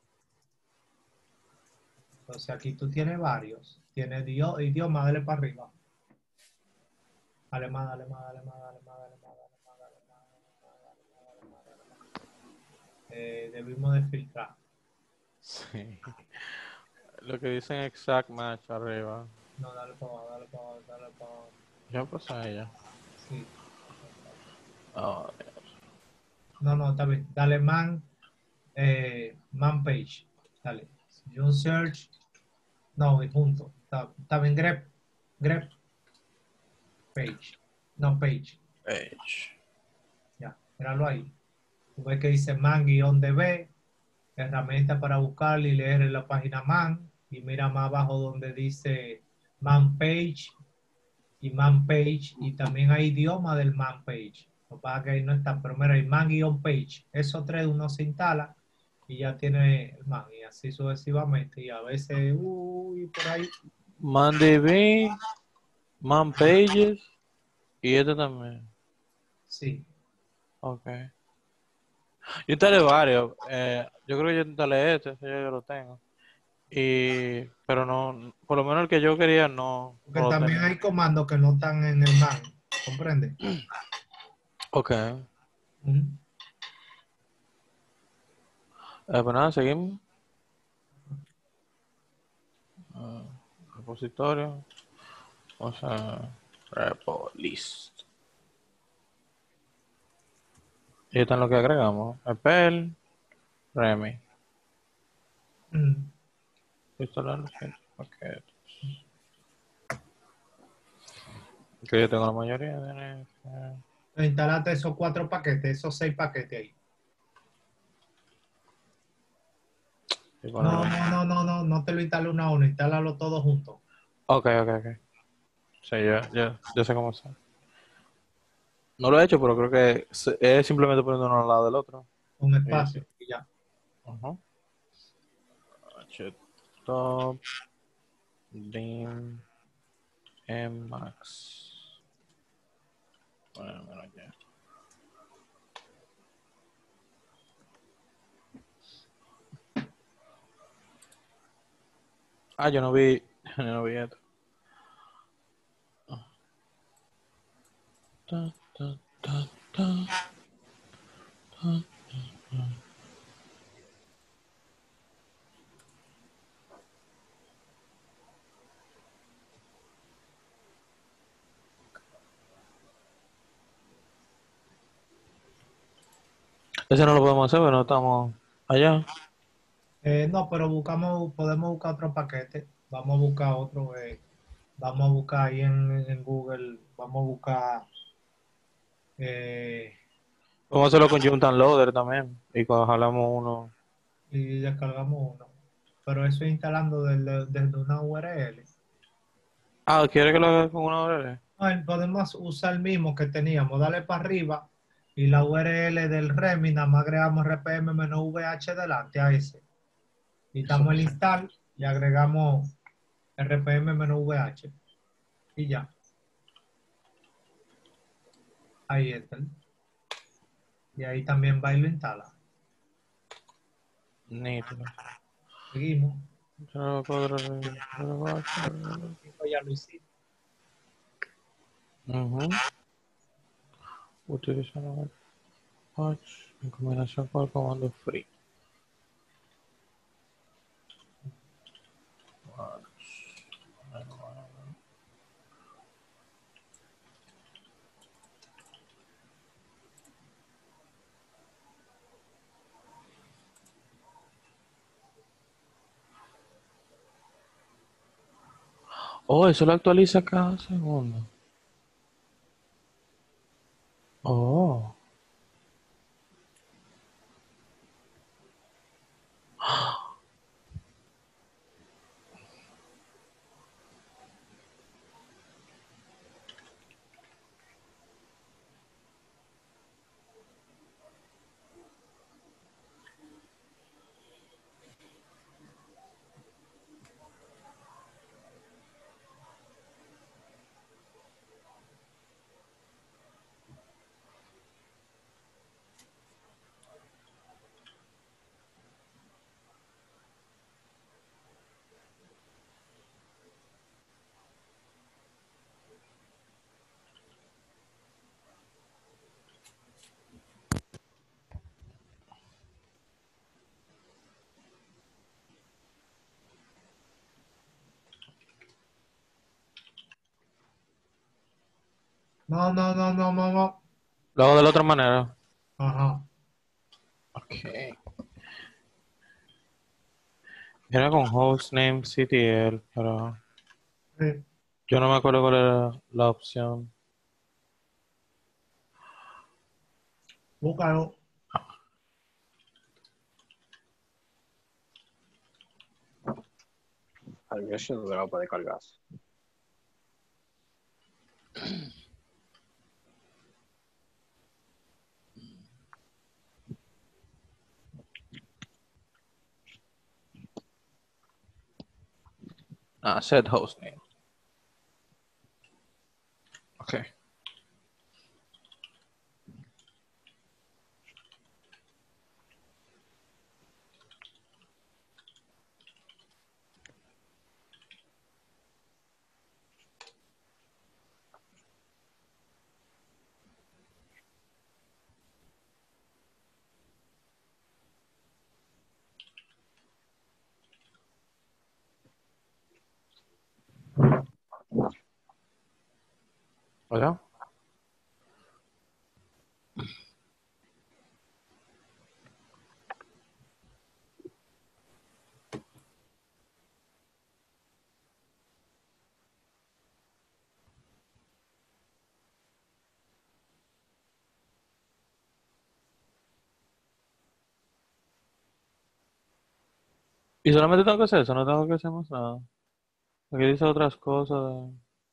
A: Entonces aquí tú tienes varios. Tienes dio- idioma, dale para arriba. Dale más, dale más, dale más, dale más, dale más, dale más, dale más, dale más, dale más, dale más, dale más. Eh, debimos de filtrar.
B: Sí. Lo que dicen exact match arriba.
A: No, dale para abajo, dale para abajo, dale para abajo.
B: ¿Qué pasa a ella?
A: Sí.
B: Oh,
A: No, no, está bien. Dale man, eh, man page. Dale. Yo search. No, y junto. Está, está bien, grep. Grep page. No, page.
B: H.
A: Ya, míralo ahí. Tú ves que dice man-db, herramienta para buscar y leer en la página man. Y mira más abajo donde dice man page y man page. Y también hay idioma del man page. Lo que pasa es que ahí no está, pero mira, hay man-page. Esos tres uno se instala y ya tiene el man. Y así sucesivamente. Y a veces, uy, por ahí.
B: ManDB, ManPages y este también.
A: Sí.
B: Ok. Yo instalé varios. Eh, yo creo que yo instalé este, ese ya yo lo tengo. Y, pero no, por lo menos el que yo quería no,
A: Porque
B: no lo
A: también
B: tenía.
A: hay comandos que no están en el man. ¿Comprende?
B: Ok. Eh,
A: Ujú.
B: pues nada, seguimos. Ah, repositorio. O sea, repo list. Y están lo que agregamos. Epel, Remy.
A: Ujú.
B: Instalar los siguientes paquetes. Que yo tengo la mayoría de
A: Instalate esos cuatro paquetes, esos seis paquetes ahí.
B: y
A: No,
B: ponerlo.
A: no, no, no, no, no te lo instale uno a uno, instálalo todo junto.
B: Ok, ok, ok. Sí, ya, ya, ya sé cómo está. No lo he hecho, pero creo que se- es simplemente poniendo uno al lado del otro.
A: Con
B: Y así.
A: espacio y ya.
B: Ajá. H top, dim, Emacs. Bueno, bueno, ya. Ah, yo no vi, yo no vi esto. Ta, ta, ta, ta, ta. Ese no lo podemos hacer, pero no estamos allá.
A: Eh, no, pero buscamos, podemos buscar otro paquete. Vamos a buscar otro. eh, vamos a buscar ahí en, en Google. Vamos a buscar. eh,
B: Podemos hacerlo con Juntan Loader también. Y cuando jalamos uno.
A: y descargamos uno. Pero eso es instalando desde, desde una U R L.
B: Ah, ¿quiere que lo haga con una U R L?
A: No, podemos usar el mismo que teníamos. Dale para arriba y la U R L del REMI, nada más agregamos rpm-vh delante a ese. Quitamos el install y agregamos rpm-vh y ya. Ahí está. Y ahí también va y lo instala.
B: Nítido.
A: Seguimos.
B: Yo cuadro de-
A: Esto ya lo hicimos.
B: Ujú. Utilizar el patch en combinación con el comando free. Oh, eso lo actualiza cada segundo. Oh.
A: No, no, no, no, no, no.
B: Lo hago de la otra manera.
A: Ajá.
B: Ok. Era con hostname C T L, pero
A: Sí.
B: yo no me acuerdo cuál era la opción.
A: Búscalo.
C: Al mío sí no me lo puede cargar.
B: Ah, set hostname. Ok. ¿Verdad? Y solamente tengo que hacer eso, no tengo que hacer más nada. Aquí dice otras cosas.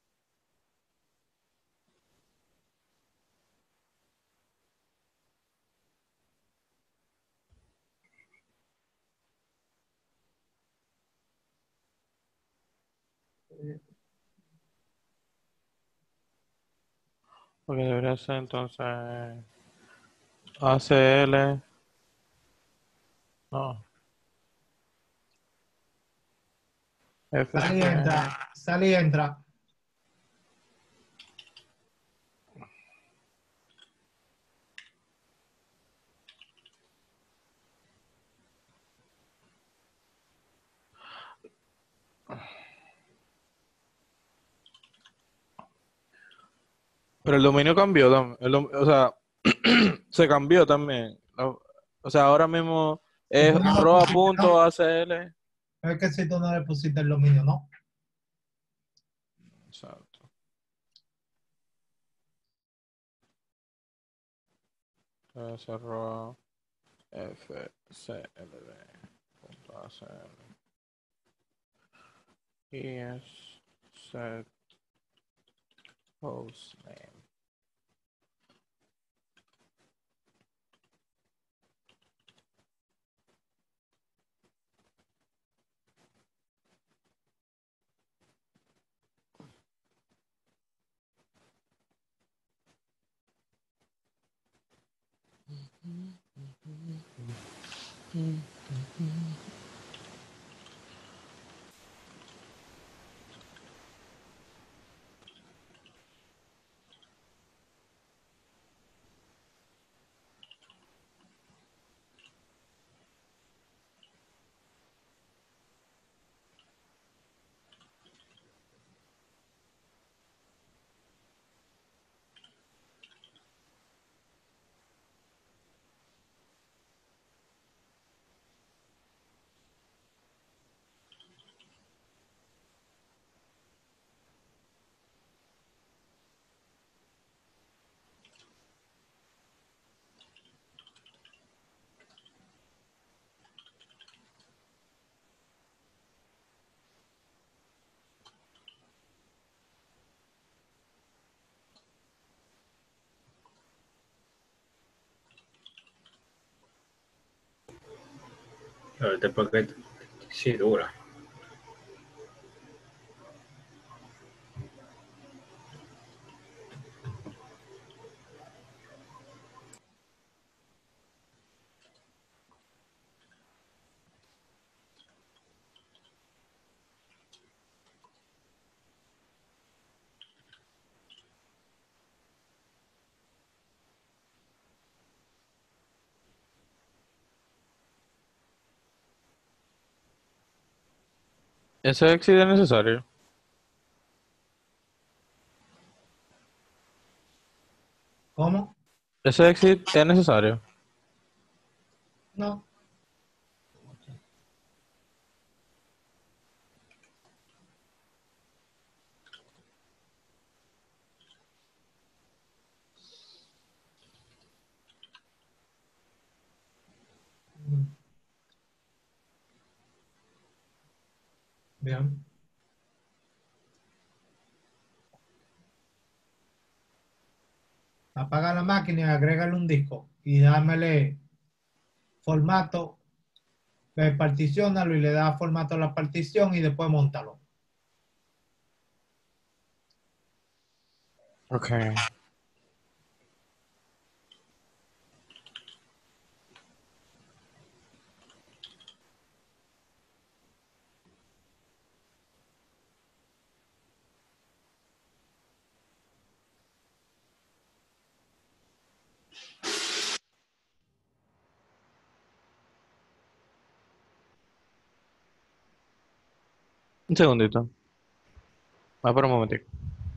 B: Porque debería ser entonces A C L. No.
A: Sal y
B: F C N.
A: entra. Sal y entra.
B: Pero el dominio cambió también. El dom- o sea, se cambió también. O o sea, ahora mismo
A: Si
B: es
A: tú no lo pusiste, no.
B: roa.acl.
A: Es que si tú no le pusiste el dominio, no.
B: Exacto. Entonces es roa fclb.acl. Y es set hostname.
C: Pero este paquete sí dura.
B: ¿Ese exit es necesario?
A: ¿Cómo?
B: ¿Ese exit es necesario?
A: No. Mm, Bien. Apaga la máquina y agrégale un disco y dámele formato, eh, particiónalo y le da formato a la partición y después montalo.
B: Ok. Un segundito. Va por un momentico.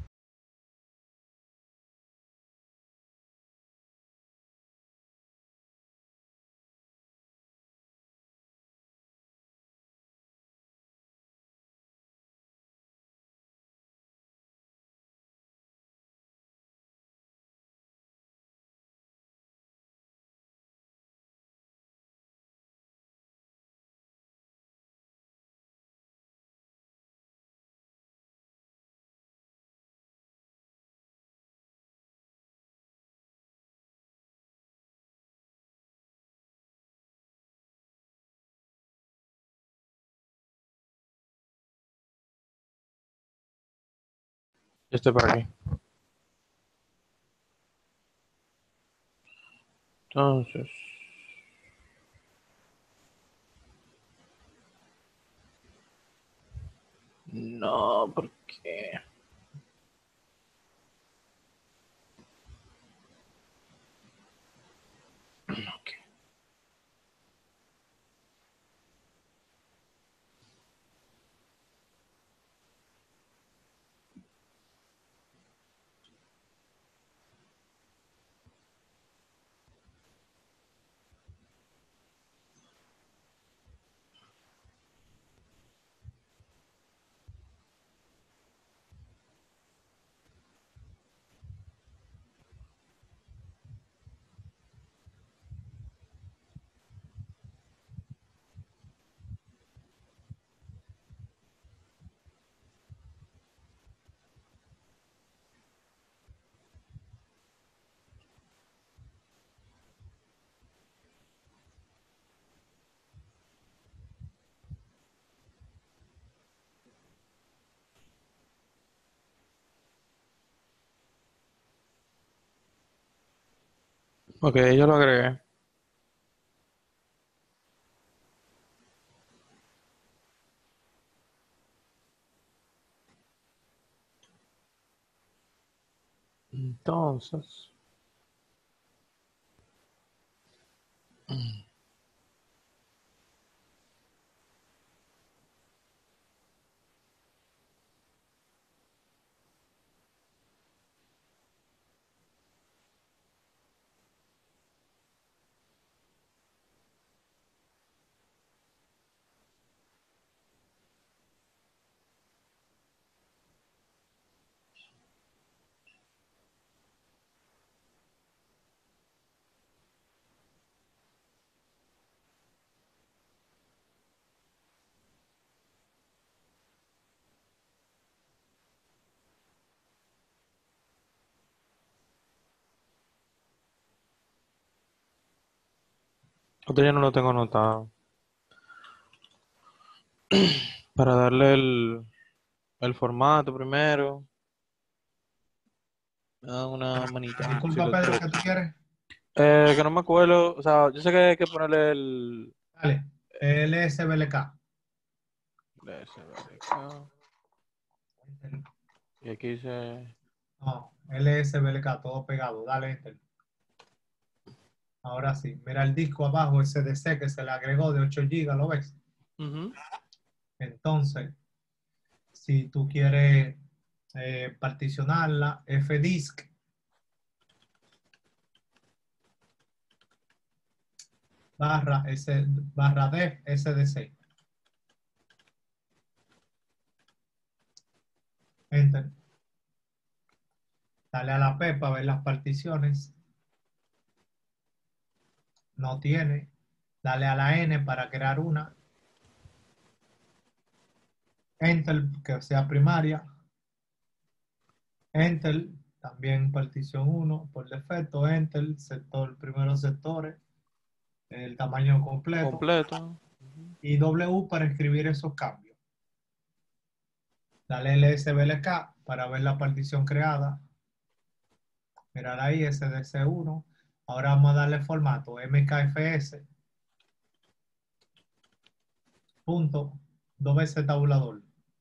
B: Yo estoy por aquí. Entonces. No, ¿por qué? Ok. Ok, yo lo agregué. Entonces. Otro ya no lo tengo anotado. Para darle el, el formato primero. Me da una manita. Si
A: Disculpa,
B: lo
A: Pedro,
B: truco.
A: ¿qué tú quieres?
B: Eh, que no me acuerdo. O sea, yo sé que hay que ponerle el.
A: Dale, L S B L K.
B: Y aquí dice.
A: No, L S B L K, todo pegado. Dale, enter. Ahora sí, mira el disco abajo, ese D C que se le agregó de ocho gigas, ¿lo ves?
B: Ujú.
A: Entonces, si tú quieres eh, particionarla, F-Disk, barra, S, barra def S D C. Enter. Dale a la P para ver las particiones. No tiene. Dale a la N para crear una. Enter, que sea primaria. Enter, también partición uno por defecto. Enter, sector, primeros sectores. El tamaño completo.
B: Completo.
A: Y W para escribir esos cambios. Dale L S B L K para ver la partición creada. Mirar ahí, S D C uno. Ahora vamos a darle formato M K F S. Punto. Dos veces tabulador.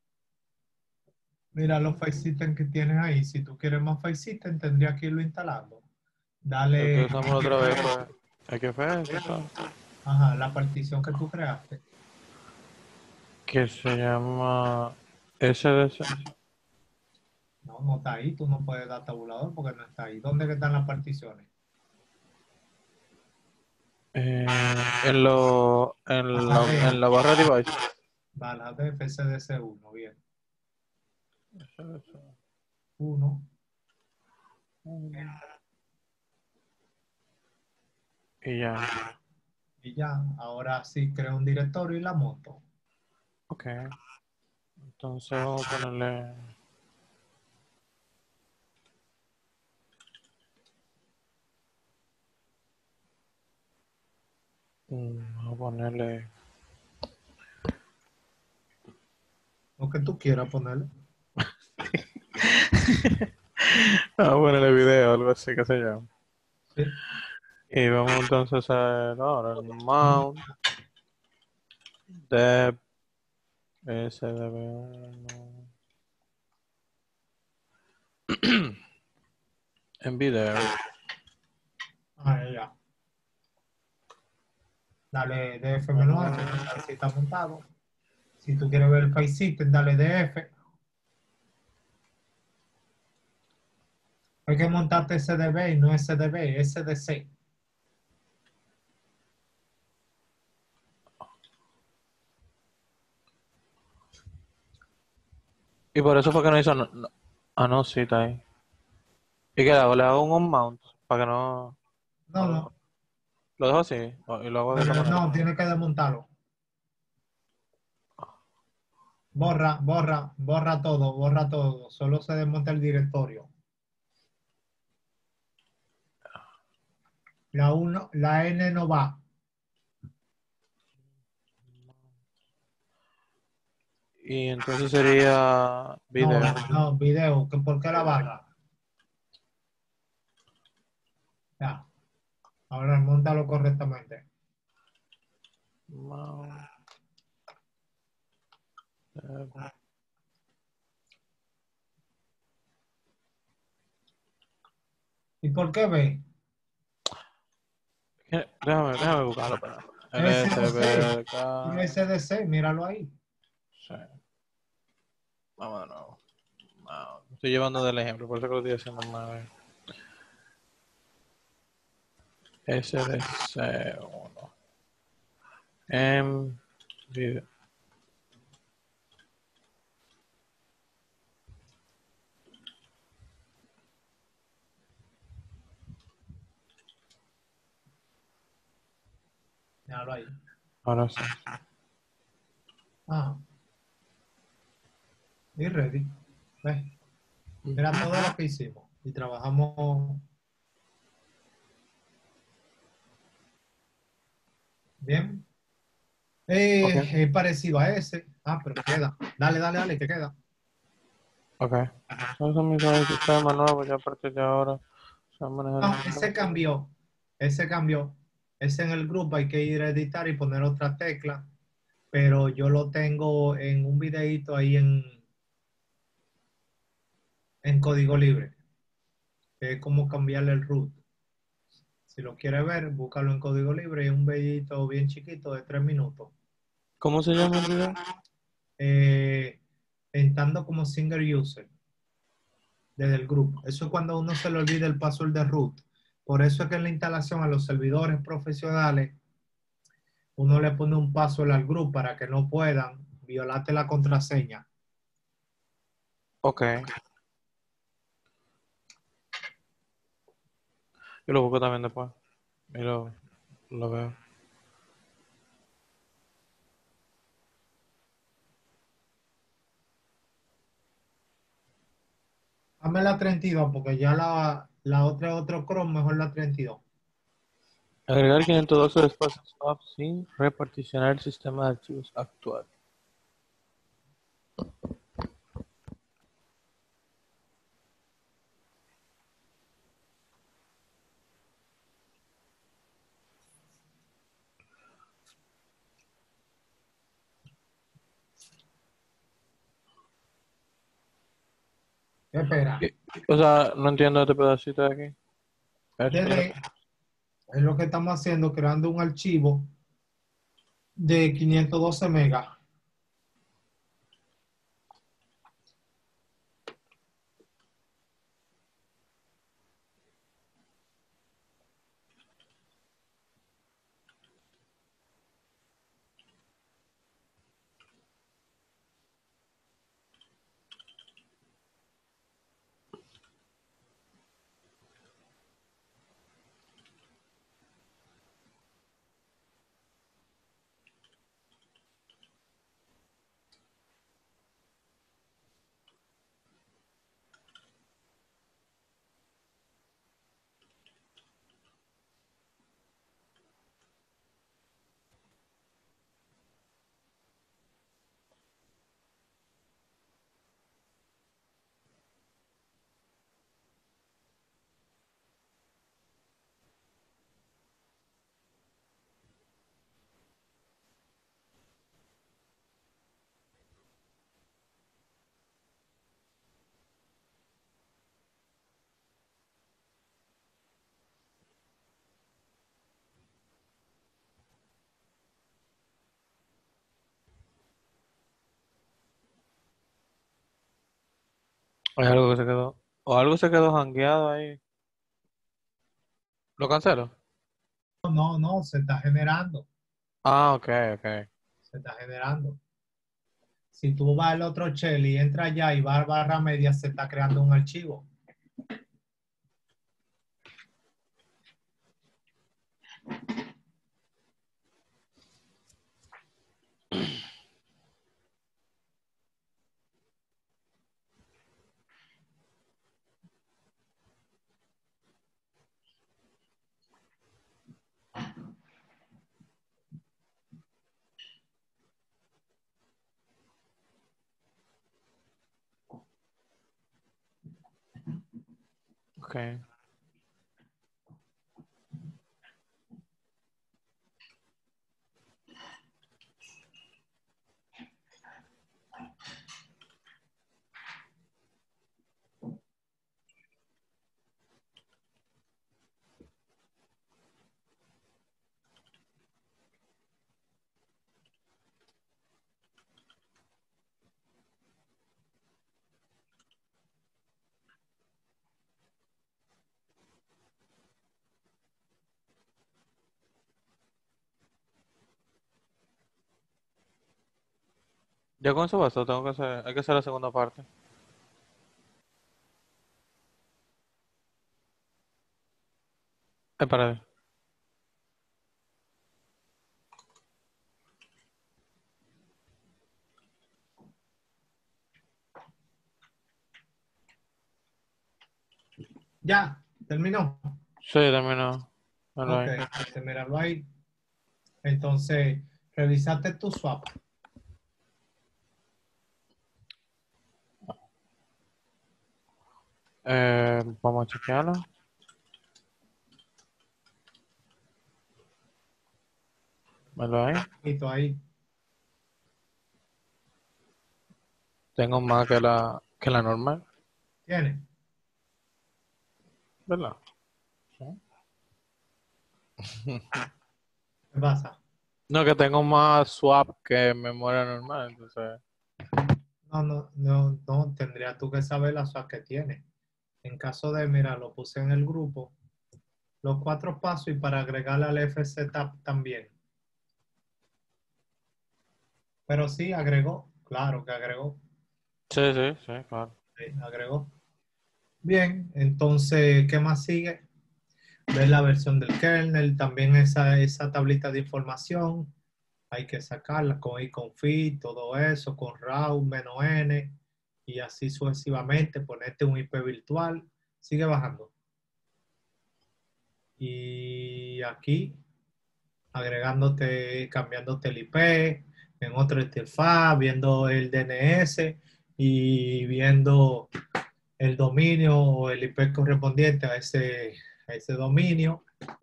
A: Mira los file system que tienes ahí. Si tú quieres más file system, tendrías que irlo instalando.
B: El
A: Dale.
B: que usamos la otra vez fue X F S, ¿sabes?
A: Ajá, la partición que tú creaste.
B: Que se llama S D C.
A: No, no está ahí. Tú no puedes dar tabulador porque no está ahí. ¿Dónde que están las particiones?
B: Eh, en, lo, en, la, en la barra device.
A: Barra def S D C uno. Bien.
B: S D C.
A: uno.
B: Y ya.
A: Y ya. Ahora sí creo un directorio y la monto.
B: Ok. Entonces vamos a ponerle... Mm, Vamos a ponerle...
A: Lo que tú quieras ponerle.
B: Vamos a ponerle video, algo así que se llama.
A: Sí.
B: Y vamos entonces a hacer ahora el mount dep S D B uno en video.
A: Ah, ya. Dale D F menos H, a ver si está montado. Si tú quieres ver el file system, dale D F. Hay que montarte S D B y no S D B, S D C.
B: Y por eso fue que no hizo... no- no- ah, no, sí, está ahí. ¿Y qué hago? Le hago un on-mount para que no...
A: No, no.
B: Lo dejo así o- y lo hago de esa
A: Pero
B: manera.
A: no, tienes que desmontarlo. Borra, borra, borra todo, borra todo. Solo se desmonta el directorio. La uno, la N no va.
B: Y entonces sería video.
A: No, no, video. ¿que ¿Por qué la baja? Ya. Ahora montalo correctamente.
B: Mount dep
A: ¿Y por qué ve?
B: ¿Qué? Déjame, déjame buscarlo para L S B K.
A: S D C, míralo ahí.
B: Sí. Vamos de nuevo. No, estoy llevando del ejemplo, por eso que lo estoy haciendo mal. S D C uno. En video.
A: Míralo ahí.
B: Ahora sí.
A: Ah. Y ready. Ve. Mira todo lo que hicimos. Y trabajamos bien. Eh,
B: Ok.
A: Es parecido a ese. Ah, pero queda. Dale, dale, dale, que queda.
B: Ok. Entonces mi sistema nuevo ya a partir de ahora se va a manejar.
A: No, ese cambió. Ese cambió. Ese en el grupo hay que ir a editar y poner otra tecla. Pero yo lo tengo en un videito ahí en, en código libre. Que es como cambiarle el root. Si lo quieres ver, búscalo en código libre. Es un videito bien chiquito de tres minutos.
B: ¿Cómo se llama el video?
A: Eh, entrando como single user desde el grupo. Eso es cuando a uno se le olvida el password de root. Por eso es que en la instalación a los servidores profesionales uno le pone un password al grupo para que no puedan violarte la contraseña.
B: Ok. Yo lo busco también después. Y lo, lo veo.
A: Dame la treinta y dos porque ya la, la otra es otro Chrome, mejor la treinta y dos.
B: Agregar quinientos doce de espacio swap sin reparticionar el sistema de archivos actual.
A: Espera,
B: Y- O sea, no entiendo este pedacito de aquí.
A: desde,
B: Explica.
A: es lo que estamos haciendo, creando un archivo de quinientos doce megas.
B: Hay algo que se quedó. O algo se quedó hangueado ahí. ¿Lo cancelo?
A: No, no, no, se está generando,
B: Ah, ok, ok.
A: se está generando. Si tú vas al otro shell y entras allá y vas a barra media, se está creando un archivo.
B: Ok. Ya con eso basta, tengo que hacer, hay que hacer la segunda parte. Espera.
A: Ya, terminó.
B: Sí, terminó. Vale,
A: Ok,
B: ahí.
A: este, míralo ahí. Entonces, revisaste tu swap.
B: Eh, vamos a chequearlo. Vale, ahí.
A: Y tú ahí.
B: Tengo más que la, que la normal,
A: ¿Tienes?
B: ¿verdad? Sí.
A: ¿Qué pasa?
B: No, que tengo más swap que memoria normal, entonces.
A: No, no, no, no, tendrías tú que saber la swap que tienes. En caso de, mira, lo puse en el grupo, los cuatro pasos y para agregarle al F Z también. Pero sí, agregó, claro que agregó,
B: Sí, sí, sí, claro.
A: sí, agregó. Bien, entonces, ¿qué más sigue? Ver la versión del kernel, también esa, esa tablita de información, hay que sacarla con iconfig, todo eso, con route, menos n, y así sucesivamente, ponerte un I P virtual, sigue bajando. Y aquí, agregándote, cambiándote el I P, en otra interfaz, viendo el D N S y viendo el dominio o el I P correspondiente a ese, a ese dominio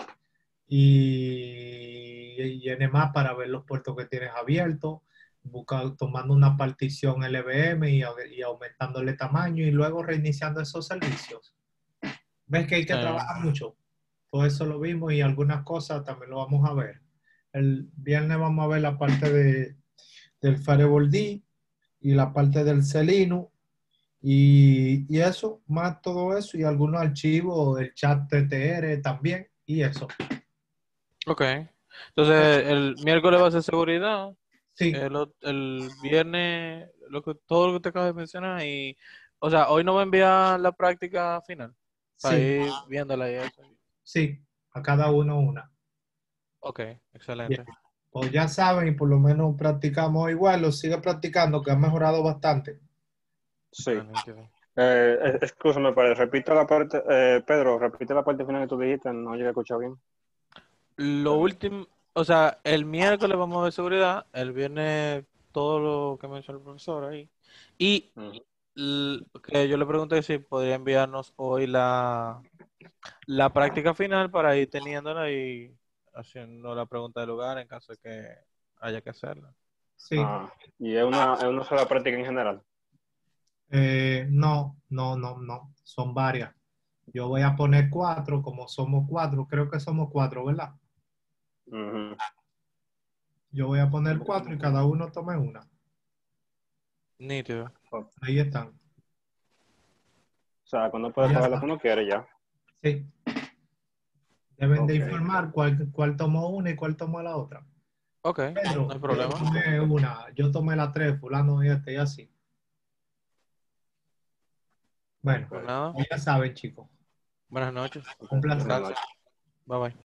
A: y, y N más para ver los puertos que tienes abiertos, busca, tomando una partición L V M y, y aumentándole tamaño y luego reiniciando esos servicios. ¿Ves que hay que
B: Sí.
A: trabajar mucho? Todo eso lo vimos y algunas cosas también lo vamos a ver. El viernes vamos a ver la parte de, del Firewall D y la parte del Selino y, y eso, más todo eso y algunos archivos, el chat T T R también y eso.
B: Ok. Entonces, el miércoles va a ser seguridad.
A: Sí,
B: El, ot- el viernes, lo que, todo lo que te acabo de mencionar. Y, o sea, hoy no va a enviar la práctica final para
A: sí,
B: ir viéndola y eso.
A: sí, a cada uno una.
B: Ok,
A: Bien,
B: excelente.
A: pues ya saben y por lo menos practicamos igual, lo sigue practicando que ha mejorado bastante.
C: Sí.
B: Ah, nítido.
C: Eh, es- escúchame, padre, repite la parte, eh, Pedro, repite la parte final que tú dijiste, no llegué a escuchar bien.
B: Lo último, o sea, el miércoles vamos a ver seguridad, el viernes todo lo que mencionó el profesor ahí. Y
C: Ujú.
B: l- que yo le pregunté si podría enviarnos hoy la, la práctica final para ir teniéndola y haciendo la pregunta de lugar en caso de que haya que hacerla.
A: Sí,
C: Ah, y es una, es una sola práctica en general.
A: eh, no, no, no, no, son varias. Yo voy a poner cuatro, como somos cuatro, creo que somos cuatro, ¿verdad?
C: Ujú.
A: Yo voy a poner cuatro y cada uno tome una.
B: Nítido.
C: O
A: Ahí están.
C: sea, cuando
A: Y
C: puede
A: ya
C: coger lo que
A: está.
C: uno quiere ya.
A: Sí, deben de
C: Ok.
A: informar cuál, cuál tomó una y cuál tomó la otra.
B: Ok, no
A: Pedro,
B: hay
A: yo
B: problema.
A: tomé una, yo tomé la tres, fulano y este y así. Bueno,
B: Pues
C: Perfecto.
B: nada,
A: ya saben, chicos.
B: buenas noches.
C: Ok.
A: Un placer.
C: Buenas
B: Descansa.
C: noches.
B: Bye bye.